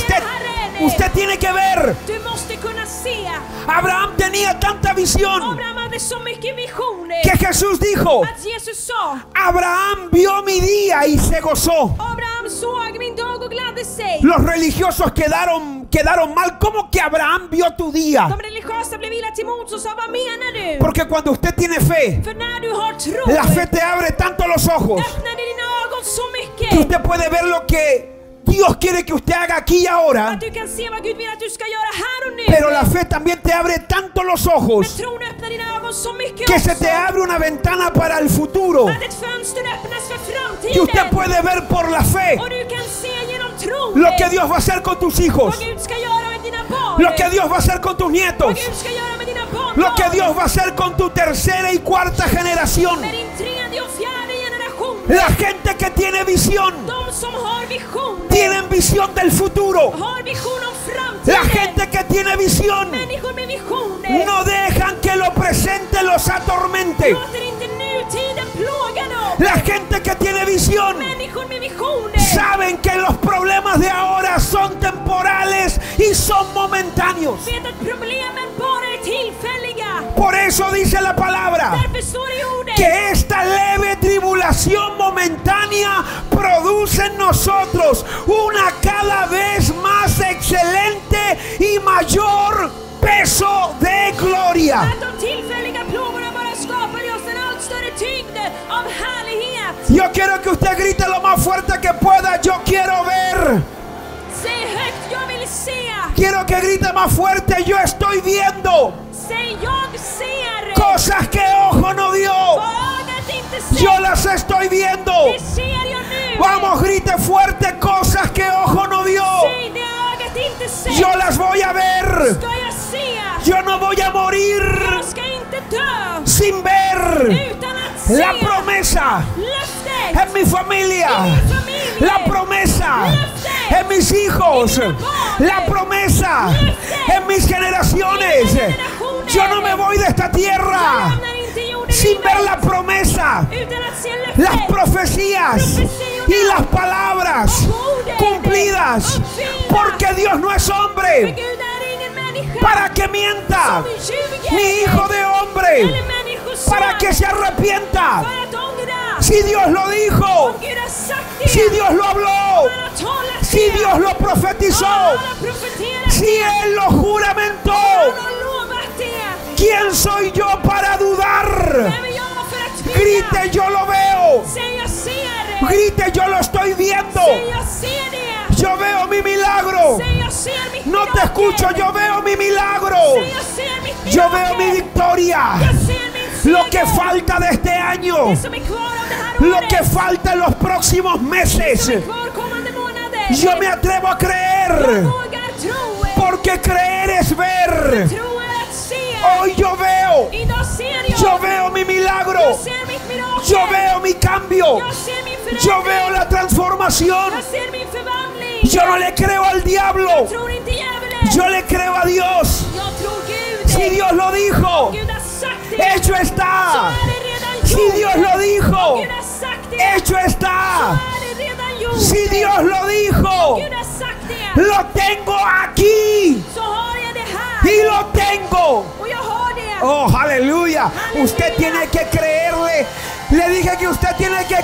Usted tiene que ver. Du måste kunna se. Abraham tenía tanta visión Abraham hade så mycket visioner que Jesús dijo: att Jesus sa, Abraham vio mi día y se gozó. Abraham såg min dag och gladde sig. Los religiosos quedaron mal. ¿Cómo que Abraham vio tu día? De religiösa blev illa till mods och sa, vad menar du? Porque cuando usted tiene fe, För när du har tro, la fe te abre tanto los ojos öppnar det dina ögon så mycket que usted puede ver lo que Dios quiere que usted haga aquí y ahora. att du kan se vad Gud vill att du ska göra här och nu. Pero la fe también te abre tanto los Men ojos tron öppnar dina ögon så mycket que också se te abre una ventana para el futuro. att ett fönster öppnas för Y usted framtiden. puede ver por la fe Och du kan se genom tron lo que Dios va a hacer con tus hijos, vad Gud ska göra med dina barn. lo que Dios va a hacer con tus Vad nietos, Gud ska göra med dina barn. lo que Dios va a hacer con tu tercera y cuarta generación. Med din tredje och fjärde generation. La gente que tiene visión, De som har vision. tienen visión del futuro. Har vision om framtiden. La gente que tiene visión Människor med visioner. no dejan que lo presente los atormente. Låter inte nutiden plåga dem. La gente que tiene visión Människor med visioner. saben que los problemas de ahora son temporales y son momentáneos. Vet att problemen bara är tillfälliga. Por eso dice la palabra Därför står det i ordet. que esta leve tribulación momentánea produce en nosotros una cada vez más excelente y mayor peso de gloria. Att de tillfälliga plågorna bara skapar i oss en allt större tyngd av härlighet. Yo quiero que usted grite lo más fuerte que pueda. Yo quiero ver. Säg högt, jag vill se. Quiero que grite más fuerte. Yo estoy viendo Säg, jag ser. cosas que ojo no vio. Vad ögat inte ser. Yo las estoy viendo. Det ser jag nu. Vamos, grite fuerte, cosas que ojo no vio. Säg det ögat inte ser. Yo las voy a ver. Ska jag se. Yo no voy a morir Jag ska inte dö. sin ver Utan att se. la promesa Löftet. en mi familia. I min familj. La promesa Löftet. en mis hijos. I mina barn. La promesa Löftet. en mis generaciones. I mina generationer. Yo no me voy de esta Jag tierra lämnar inte jorden sin i ver mig. la promesa, Utan att se las löftet. profecías y las palabras cumplidas. Porque Dios no es För hombre Gud är ingen människa para que mienta, som ljuger. ni hijo de hombre Eller människoson para que se arrepienta. för att ångra. Si Dios lo dijo, Om Gud har sagt det. si Dios lo habló, Han har talat si det. Dios lo Han profetizó, har profeterat si det. Él lo juramentó, Han har lovat det. ¿quién soy yo para dudar? Vem är jag för att tvivla? Grite, yo lo veo. Säg jag ser. Grite, yo lo estoy viendo. Säg jag ser det. Yo veo mi milagro. Säg jag ser mitt No te mirakel. escucho, yo veo mi milagro. Säg jag ser mitt Yo mirakel. veo mi victoria. Jag ser min seger. Lo que falta de este año, Det som är kvar av det här lo året. que falta en los próximos meses. Som är kvar kommande månader. Yo me atrevo a Jag creer, vågar tro. porque creer es ver. Tro är att se. Hoy yo veo, Idag ser jag. yo veo mi milagro, Jag ser mitt mirakel. yo veo mi cambio, Jag ser min förändring. yo veo la transformación. Jag ser min förvandling. Yo no le creo al diablo, Jag tror inte djävulen. yo le creo a Dios. Jag tror Gud. Si Dios lo dijo, Gud har sagt det. hecho Så está. är det redan Si gjort. Dios lo dijo, Gud har sagt det. hecho Så está. är det redan gjort. Si Dios lo dijo, Gud har sagt det. lo tengo aquí Så har jag det här. y lo tengo. Och jag har det. Oh, aleluya. Usted tiene que creerle. Le dije que usted tiene que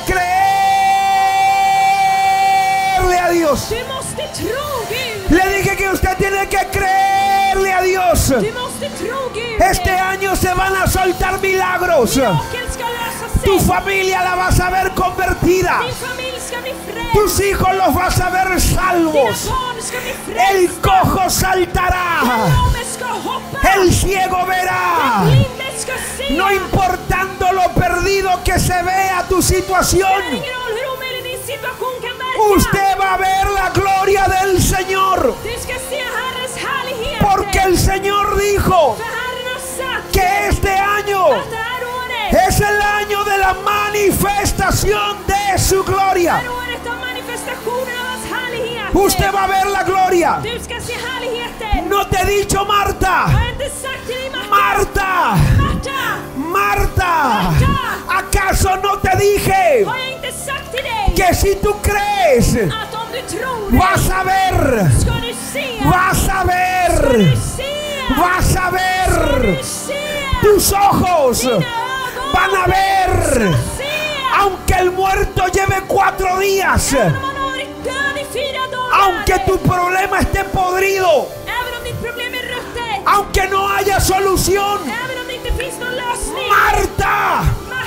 creerle a Dios. Du måste tro Gud. Le dije que usted tiene que creerle a Dios. Du måste tro Gud. Este año se van a soltar milagros. Mirakel ska lösa sig. Tu familia la vas a ver convertida. Din familj ska bli frälst. Tus hijos los vas a ver Dina salvos. barn ska bli El frälsta. cojo saltará. Lame ska hoppa. El ciego verá. Blinde ska se. No importando lo perdido que se vea tu situación, Det spelar ingen roll hur omöjlig din situation kan verka. usted va a ver la gloria del Señor. Du ska se Herrens härlighet. Porque el Señor dijo För Herren har sagt que este año att det här året, es el año de la manifestación de su gloria. det här året av manifestationen manifestationen av hans härlighet. Usted va a ver la gloria. Du ska se härligheten. No te he dicho, Marta. Har jag inte sagt till dig, Marta? Marta, Marta! Marta, ¿acaso no te dije Har jag inte sagt till dig que si tú crees, att om du tror vas a ver, ska du se, vas a ska ver, du se, vas a ska ver, du se, tus ojos dina ögon van a ver, ska se. aunque el muerto lleve 4 días, Även om man har varit död i 4 dagar, aunque tu problema esté podrido, även om ditt problem är ruttet, aunque no haya solución, även om det inte finns någon lösning. Marta,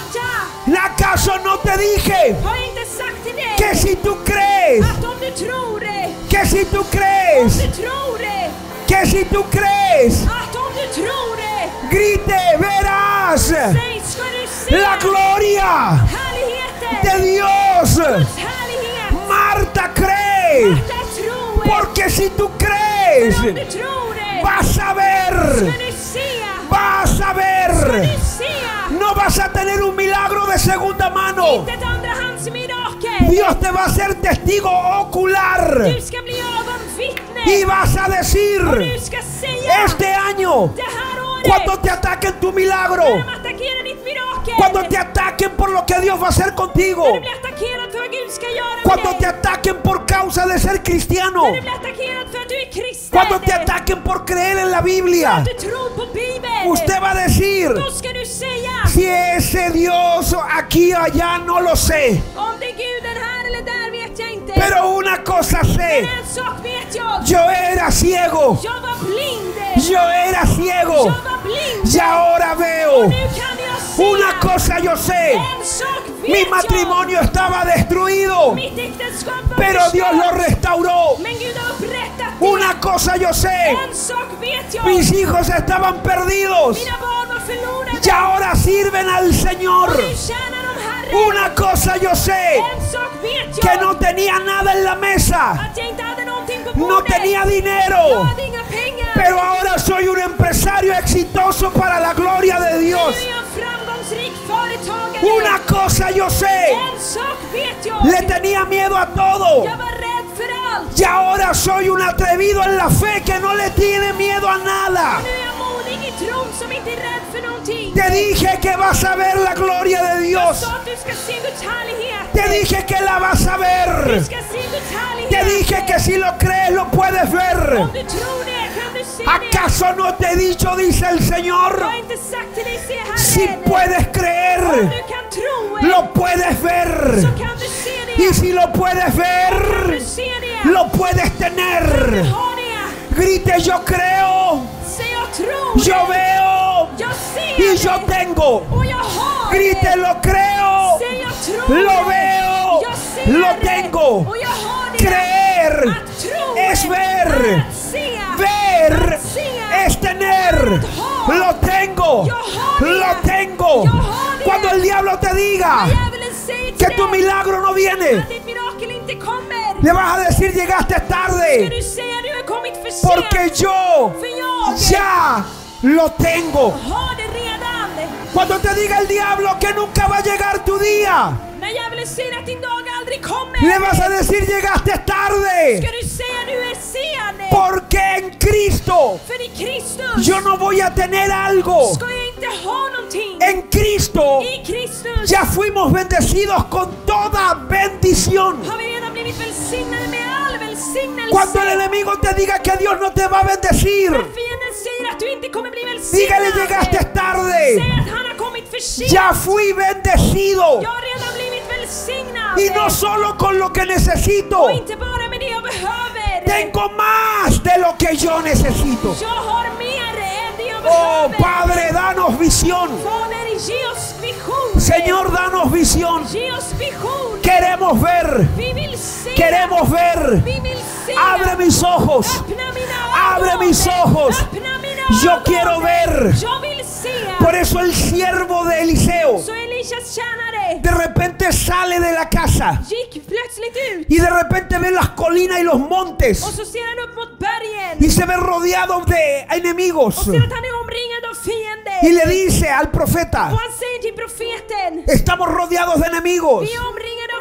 Marta, ¿acaso no te dije har jag inte sagt till dig que si tú crees, att om du tror det, que si tú om crees, du tror det, que si tú crees, att om du tror det, grite, verás säg ska du se la gloria härligheten, de Dios. Guds härlighet. Marta, cree, Marta, tro det. porque si tú crees, För om du tror det, vas a ska ver, du se, vas a ska ver, du se. no vas a tener un milagro de segunda mano. Inte ett andrahandsmirakel. Dios te va a hacer testigo ocular Du ska bli ögonvittne. y vas a Och decir, du ska säga este año, det här året, cuando te ataquen tu milagro, när de attackerar ditt mirakel, cuando te ataquen por lo que Dios va a hacer när contigo, du blir attackerad för vad Gud ska göra med cuando te dig, ataquen por causa de ser cristiano, när du blir attackerad för att du är kristen, cuando te ataquen por creer en la Biblia, att du tror på Bibeln, usted va a decir, då ska du säga si ese Dios aquí o allá no lo sé, om det är Guden här eller där vet jag inte, pero una cosa men sé, en sak vet jag, yo era ciego, jag var blind, yo era ciego jag var blind, y ahora veo. nu kan jag se, Una cosa yo sé, en sak vet mi jag, matrimonio estaba destruido, mitt äktenskap var pero Dios lo förstört, restauró. men Gud har upprättat det, Una cosa yo sé, en sak vet jag, mis hijos estaban perdidos mina barn var förlorade, y ahora sirven al Señor. och nu tjänar de Herren, Una cosa yo sé, en sak vet que jag, no tenía nada en la mesa, att jag inte hade någonting på no bordet, tenía jag dinero, hade inga pengar, pero ahora soy un empresario exitoso para la gloria de Dios. nu är jag en framgångsrik företagare, Una cosa yo sé, en sak vet jag, le tenía miedo a todo jag var rädd för allt, y ahora soy un atrevido en la fe que no le tiene miedo a nada. nu är jag modig i tron som inte är rädd för någonting. Te dije que vas a ver la gloria de Jag Dios. sa att du ska se Guds härlighet, Te dije que la vas a du ver. ska se Guds Te dije härlighet, que si lo crees lo puedes om ver. du tror det kan du se det. ¿Acaso no te he dicho, dice el Jag Señor? har inte sagt till dig, se Si Herren, puedes om creer, du kan tro lo puedes ver. så kan du se det, Y si lo puedes kan ver, du se det, lo puedes du tener. har det, Grite, yo creo, säg jag tror yo det, veo jag ser y yo det, tengo. och jag har Grite, det, lo creo, säg jag tror lo det, veo, jag ser lo det, tengo. och jag har det, Creer att tro es ver, att se, ver att se, es tener. Lo tengo, lo tengo. Cuando el diablo te diga djävulen säger que till tu dig milagro no viene, att ditt mirakel inte kommer, le vas a decir llegaste ska tarde, du säga du har kommit för sent, porque yo för jag ya lo tengo. har det redan. Cuando te diga el diablo que nunca va a llegar tu día, När djävulen säger att din dag aldrig kommer, le vas a decir llegaste ska tarde, du säga du är sen, porque en Cristo för i Kristus yo no voy a tener algo. ska jag inte ha någonting. En Cristo I Kristus ya fuimos bendecidos con toda bendición. har vi redan blivit välsignade med all välsignelse. Cuando el enemigo te diga que Dios no te va a bendecir, När fienden säger att du inte kommer bli dígale välsignad, llegaste tarde. säg att han har kommit för sent. Ya fui bendecido. Jag har redan blivit välsignad. Y no solo con lo que necesito, Och inte bara med det jag behöver. tengo más de lo que yo necesito. Jag har mer än det jag Oh behöver. Padre, danos visión. Fader, ge oss vision. Señor, danos visión. Ge oss vision. Queremos ver, Vi vill se. queremos ver. Vi vill se. Abre mis ojos. Öppna mina ögon. Abre mis ojos. Öppna mina Yo ögon. quiero ver. Jag vill se. Por eso el siervo de Eliseo Så Elishas tjänare de repente sale de la casa gick plötsligt ut. y de repente ve las colinas y los montes Och så ser han upp mot bergen. y se ve rodeado de enemigos Och ser att han är omringad av fiender. y le dice al profeta, Och han säger till profeten: estamos rodeados de enemigos. vi är omringade av fiender.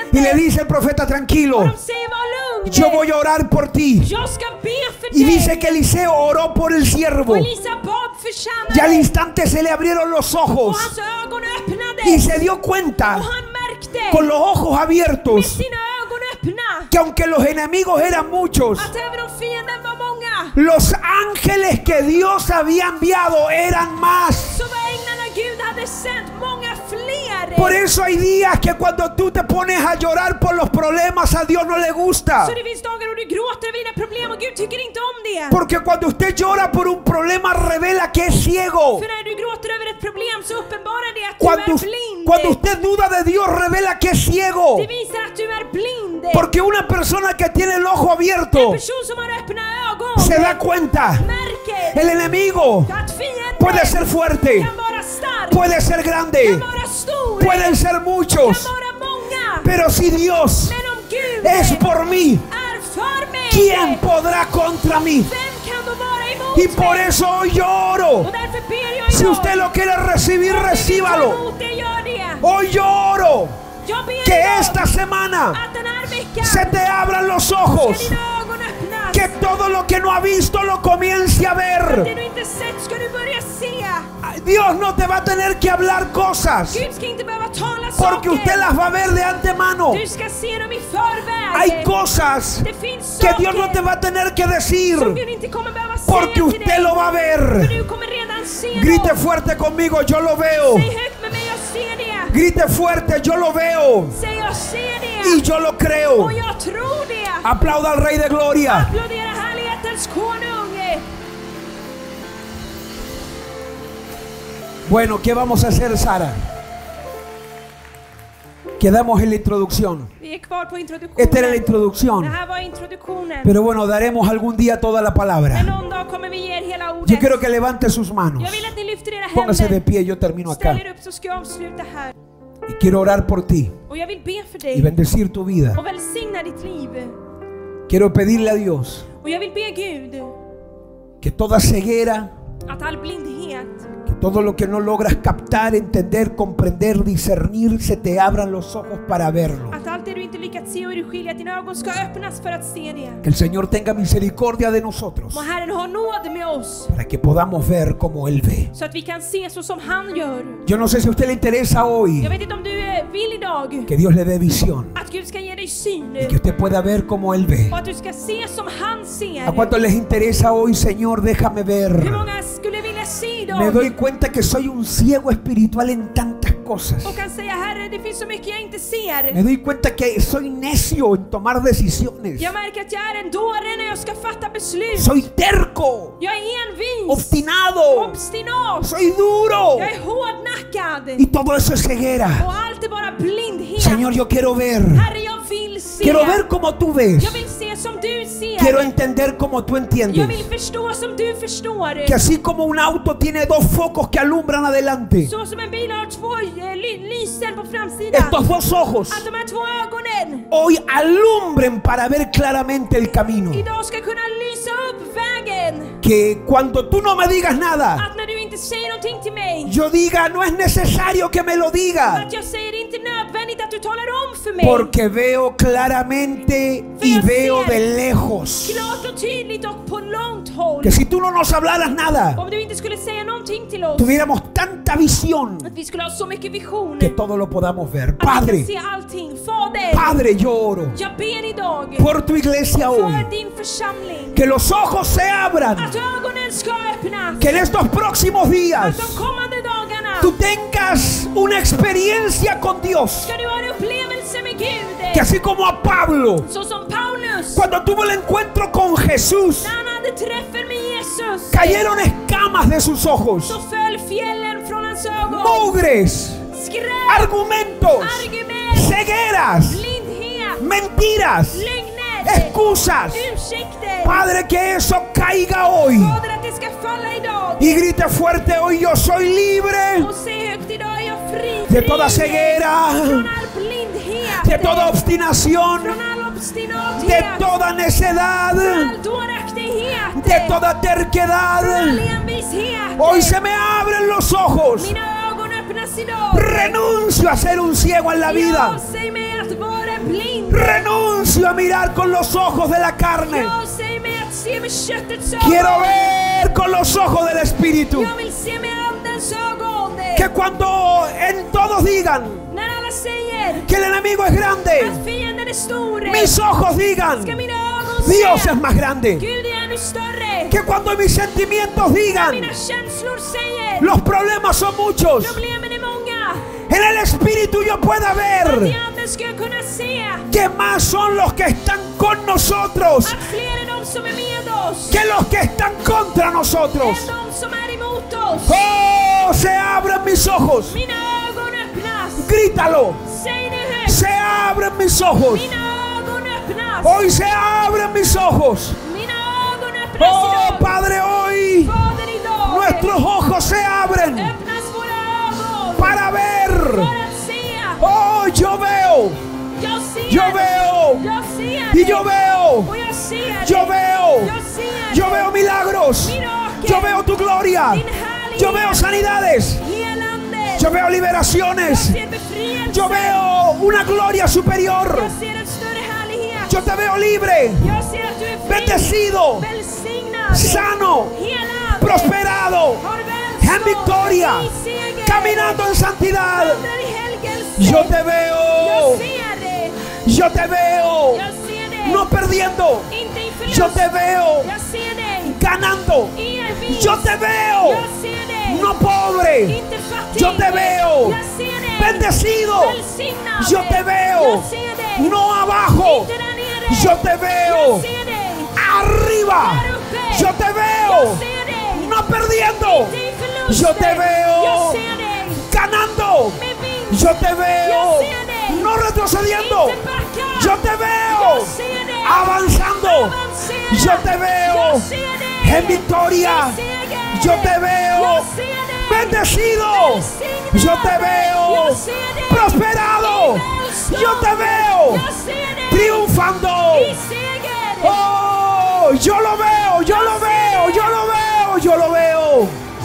Y le dice el profeta: tranquilo, Och de säger var lugn. yo voy a orar por ti. Jag ska be för Y dig. dice que Eliseo oró por el siervo. Och Elisa bad för tjänaren. Y al instante se le abrieron los Och ojos hans ögon öppnades. y se dio Och cuenta han märkte con los ojos med abiertos sina ögon öppna que aunque los enemigos eran muchos, att även om fienden var många, los ángeles que Dios había enviado eran más. så var änglarna Gud hade sänt många fler. Por eso hay días que cuando tú te pones a llorar por los problemas, a Dios no le gusta. Så det finns dagar då du gråter över dina problem och Gud tycker inte om det. Porque cuando usted llora por un problema, revela que es ciego. För när du gråter över ett problem så uppenbarar det att Cuando, du är blind. cuando usted duda de Dios, revela que es ciego. Det visar att du är blind. Porque una persona que tiene el ojo En abierto person som har öppna ögon se da cuenta. märker El enemigo att fienden puede ser fuerte, kan vara stark, puede ser grande, kan vara stor, pueden ser kan muchos. vara många. Pero si Dios Men om Gud es por mí, är för mig, ¿quién podrá contra mí? vem kan då vara emot Y por mig? eso hoy yo Och oro. därför ber jag Si idag, usted lo quiere recibir, om du vill ta recíbalo. emot det, gör det. Hoy yo oro Jag ber que idag esta semana att den här veckan se te abran los ska ojos, dina ögon öppnas. que todo lo que no ha visto lo comience a Det ver. du inte sett ska du börja se. Dios no te va a tener que hablar cosas, Gud ska inte behöva tala porque usted saker. las va a ver de antemano. Du ska se dem i förväg. Hay cosas Det finns que Dios no te saker va a tener que som decir, Gud inte kommer behöva säga porque till usted dig. lo va a För ver. du kommer redan se Grite dem. fuerte conmigo, yo lo veo. Säg högt med mig, jag ser det. Grite fuerte, yo lo veo. Säg jag ser Y det. yo lo creo. Och jag tror det. Aplauda al Rey de Gloria. Applådera härlighetens konung. Bueno, ¿qué vamos a hacer, Sara? Quedamos en la introducción. Vi är kvar på introduktionen. Esta era la Det introducción. här var introduktionen. Pero bueno, daremos algún día toda la Men palabra. någon dag kommer vi ge er hela Yo ordet. quiero que levante sus manos. Jag vill att ni lyfter era Póngase de händer. pie, yo termino acá. Ställ er upp så ska jag avsluta här. Y quiero orar por ti Och jag vill be för y dig. bendecir tu vida. Och välsigna ditt liv. Quiero pedirle a Dios Och jag vill be Gud que toda ceguera, att all blindhet, que todo lo que no logras captar, entender, comprender, discernir, se te abran los ojos para verlo. att allt det du inte lyckats se och urskilja, att dina ögon ska öppnas för att se det. Que el Señor tenga misericordia de nosotros Och Herren har nåd med oss para que podamos ver como Él ve. så att vi kan se så som han gör. Yo no sé si a usted le interesa hoy Jag vet inte om du vill idag que Dios le dé visión att Gud ska ge dig syn y que usted pueda ver como Él ve. och att du ska se som han ser. ¿A cuántos les interesa hoy, Señor? Déjame Hur ver. många skulle vilja se Me idag doy cuenta que soy un ciego espiritual en tantas cosas. och kan säga Herre, det finns så mycket jag inte ser. Me doy cuenta que soy necio en tomar decisiones. Jag märker att jag är en dåre när jag ska fatta beslut. Soy terco, Jag är envis, obstinado, obstinat, soy duro. jag är hårdnackad Y todo eso es ceguera. och allt är bara blindhet. Señor, yo quiero ver. Herre, jag vill se. Quiero ver como tú ves. Jag vill se som du ser. Quiero entender como tú Jag entiendes. vill förstå som du förstår. Que así como un auto tiene dos focos que alumbran adelante, Så som en bil har två lysen på framsidan. estos dos ojos Att de här två ögonen hoy alumbren para ver claramente el camino. idag ska kunna lysa upp vägen. Que cuando tú no me digas nada, Att när du inte säger någonting till mig, yo diga, no es necesario que me lo diga, att jag säger det inte nödvändigt att du talar om för mig. porque veo claramente y veo de lejos. Klart och tydligt och på långt håll. Que si tú no nos hablaras nada, Om du inte skulle säga någonting till oss, tuviéramos tanta visión att vi skulle ha så mycket vision, que todo lo podamos ver. att vi Padre, kan se allting. Fader, Padre, yo oro jag ber idag por tu iglesia hoy. för din församling. Que los ojos se abran. Att ögonen ska öppnas. Que en estos próximos Att días de kommande dagarna tú tengas una experiencia con Dios. ska du ha en upplevelse med Gud. Que así como a Pablo, Så som Paulus, cuando tuvo el encuentro con Jesús, när han hade träffen med Jesus, cayeron escamas de sus ojos, så föll fjällen från hans ögon. mugres, Skräp, argumentos, argument, cegueras, blindhet, mentiras, lögner, excusas. ursäkter. Padre, que eso caiga hoy. Fader, att det ska falla idag. Y grite fuerte hoy, yo soy libre Och se högt, idag är jag fri. de toda ceguera, Från all blindhet. de toda obstinación, Från all de obstinathet. toda necedad, Från all dåraktighet. de toda terquedad. Från all envishet. Hoy se me abren los ojos. Mina ögon öppnas idag. Renuncio a ser un ciego en la vida. Jag säger mig att vara blind. Renuncio a mirar con los ojos de la carne. Jag säger mig att se med köttets Quiero ögon. ver con los ojos del Espíritu. Jag vill se med andens ögon. Que cuando en todos digan När alla säger que el enemigo es grande, att fienden är stor, mis ojos digan, ska mina ögon Dios se es más grande. Gud är ännu större. Que cuando mis sentimientos När digan, mina känslor säger los problemas son muchos, problemen är många, en el Espíritu yo pueda att ver i anden ska jag kunna se que más son los que están con nosotros att fler är de som är med oss que los que están contra nosotros. än de som är emot oss. Oh, se abren mis ojos. Mina ögon öppnas. Grítalo. Säg det högt. Se abren mis ojos. Mina ögon öppnas. Hoy se abren mis ojos. Mina ögon öppnas Oh, idag. Padre, hoy Fader, idag nuestros ojos se abren öppnas våra ögon para ver. för att se. Oh, yo veo. Jag ser. Yo veo. Jag ser. Y yo veo. Och jag ser. Yo veo. Jag ser. Yo veo milagros. Mirakel. Yo veo tu gloria. Din härlighet. Yo veo sanidades. Helandet. Yo veo Jag liberaciones. ser befrielse. Yo veo una gloria superior. Jag ser en större härlighet. Yo te veo libre, Jag ser att du är fri. bendecido, Välsignad. sano, Helad. prosperado, Har välstånd. en victoria, I seger. caminando en santidad. Vandrar i helgelse. Yo te Jag veo, ser det. yo te veo, Jag ser det. no perdiendo. Inte i förlust. Yo te veo Jag ser dig. ganando. I en vinst. Yo te veo, Jag ser dig. no pobre. Inte fattig. Yo te veo, Jag ser dig. bendecido. Välsignad. Yo te veo, Jag ser dig. no abajo. Inte där nere. Yo te veo, Jag ser dig. arriba. Där uppe. Yo te Jag veo, ser dig. no perdiendo. Inte i förluster. Yo te veo. Jag ser dig. Ganando. Med vinst. Yo te veo, Jag ser dig. no retrocediendo. Inte backa. Yo te veo, Jag ser dig. avanzando. Avancera. Yo te veo, Jag ser dig. en victoria. I seger. Yo te veo, Jag ser dig. bendecido. Välsignad. Yo te veo, Jag ser dig. prosperado. I välstånd. Yo te veo, Jag ser dig. triunfando. I seger. Oh, yo lo veo, yo lo veo, yo lo veo, yo lo veo.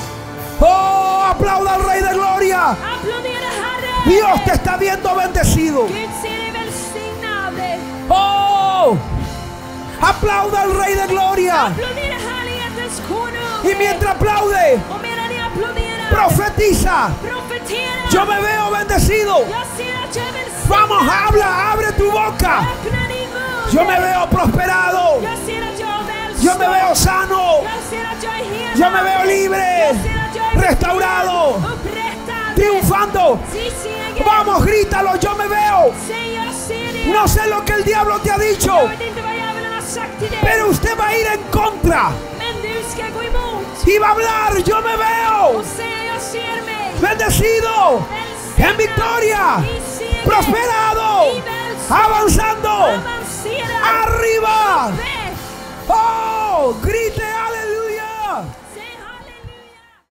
Oh, aplauda al Rey de Gloria. Applådera Herren. Dios te está viendo bendecido. Gud ser dig välsignad. Oh, aplauda al Rey de Gloria. Applådera härlighetens konung. Y mientras aplaude, Och medan ni applåderar, profetiza. profetera. Yo me veo bendecido. Jag ser att jag är välsignad. Vamos, habla, abre tu boca. Öppna din mun. Yo me veo prosperado. Jag ser att jag har välstånd. Yo me veo sano. Jag ser att jag är helad. Yo me veo libre. Jag ser att jag är Restaurado. upprättad. Triunfando. I seger. Vamos, grítalo, yo me veo. Säg jag ser det. No sé lo que el diablo te ha dicho, Jag vet inte vad djävulen har sagt till dig. pero usted va a ir en contra Men du ska gå emot. y va a hablar, yo me veo Och säga jag ser mig. bendecido, Välsignad. en victoria, I seger. prosperado, I välstånd. avanzando, Avancerar. arriba. Rätt. Oh, grite aleluya. Säg halleluja.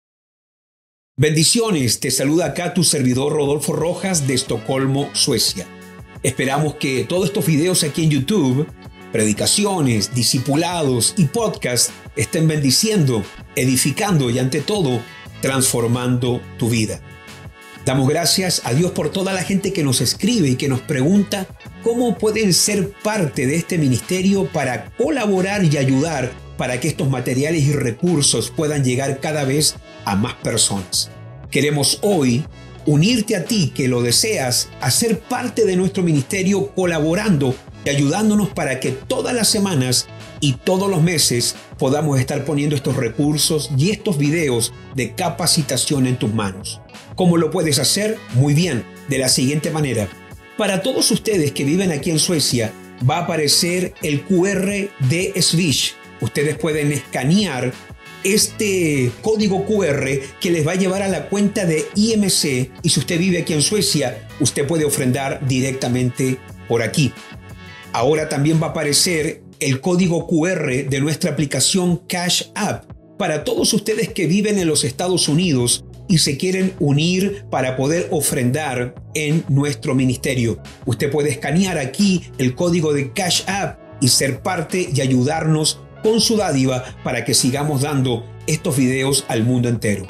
Bendiciones, te saluda acá tu servidor Rodolfo Rojas de Estocolmo, Suecia. Esperamos que todos estos videos aquí en YouTube, predicaciones, discipulados y podcasts estén bendiciendo, edificando y ante todo, transformando tu vida. Damos gracias a Dios por toda la gente que nos escribe y que nos pregunta cómo pueden ser parte de este ministerio para colaborar y ayudar para que estos materiales y recursos puedan llegar cada vez a más personas. Queremos hoy unirte a ti que lo deseas a ser parte de nuestro ministerio colaborando y ayudándonos para que todas las semanas y todos los meses podamos estar poniendo estos recursos y estos videos de capacitación en tus manos. ¿Cómo lo puedes hacer? Muy bien, de la siguiente manera. Para todos ustedes que viven aquí en Suecia, va a aparecer el QR de Swish. Ustedes pueden escanear este código QR que les va a llevar a la cuenta de IMC y si usted vive aquí en Suecia, usted puede ofrendar directamente por aquí. Ahora también va a aparecer el código QR de nuestra aplicación Cash App para todos ustedes que viven en los Estados Unidos y se quieren unir para poder ofrendar en nuestro ministerio. Usted puede escanear aquí el código de Cash App y ser parte y ayudarnos con su dádiva para que sigamos dando estos videos al mundo entero.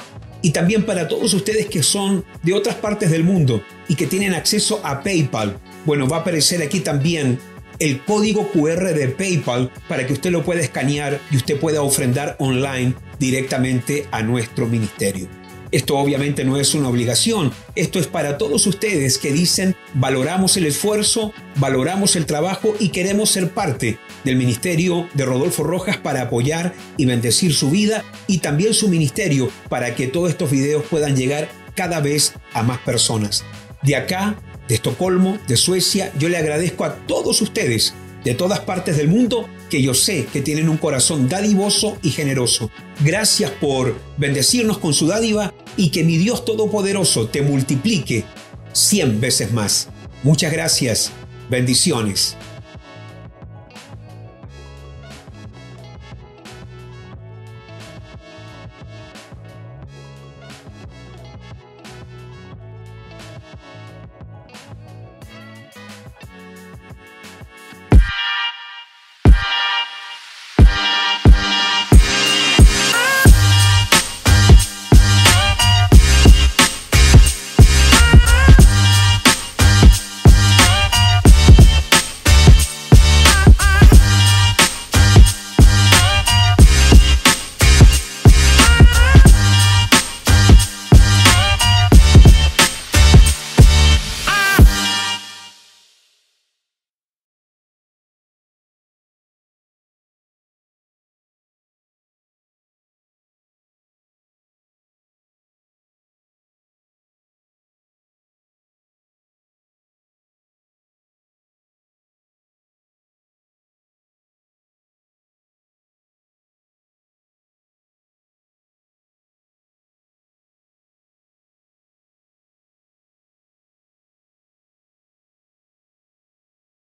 Y también para todos ustedes que son de otras partes del mundo y que tienen acceso a PayPal. Bueno, va a aparecer aquí también el código QR de PayPal para que usted lo pueda escanear y usted pueda ofrendar online directamente a nuestro ministerio. Esto obviamente no es una obligación, esto es para todos ustedes que dicen valoramos el esfuerzo, valoramos el trabajo y queremos ser parte del ministerio de Rodolfo Rojas para apoyar y bendecir su vida y también su ministerio para que todos estos videos puedan llegar cada vez a más personas. De acá, de Estocolmo, de Suecia, yo le agradezco a todos ustedes de todas partes del mundo que yo sé que tienen un corazón dadivoso y generoso. Gracias por bendecirnos con su dádiva y que mi Dios Todopoderoso te multiplique 100 veces más. Muchas gracias. Bendiciones.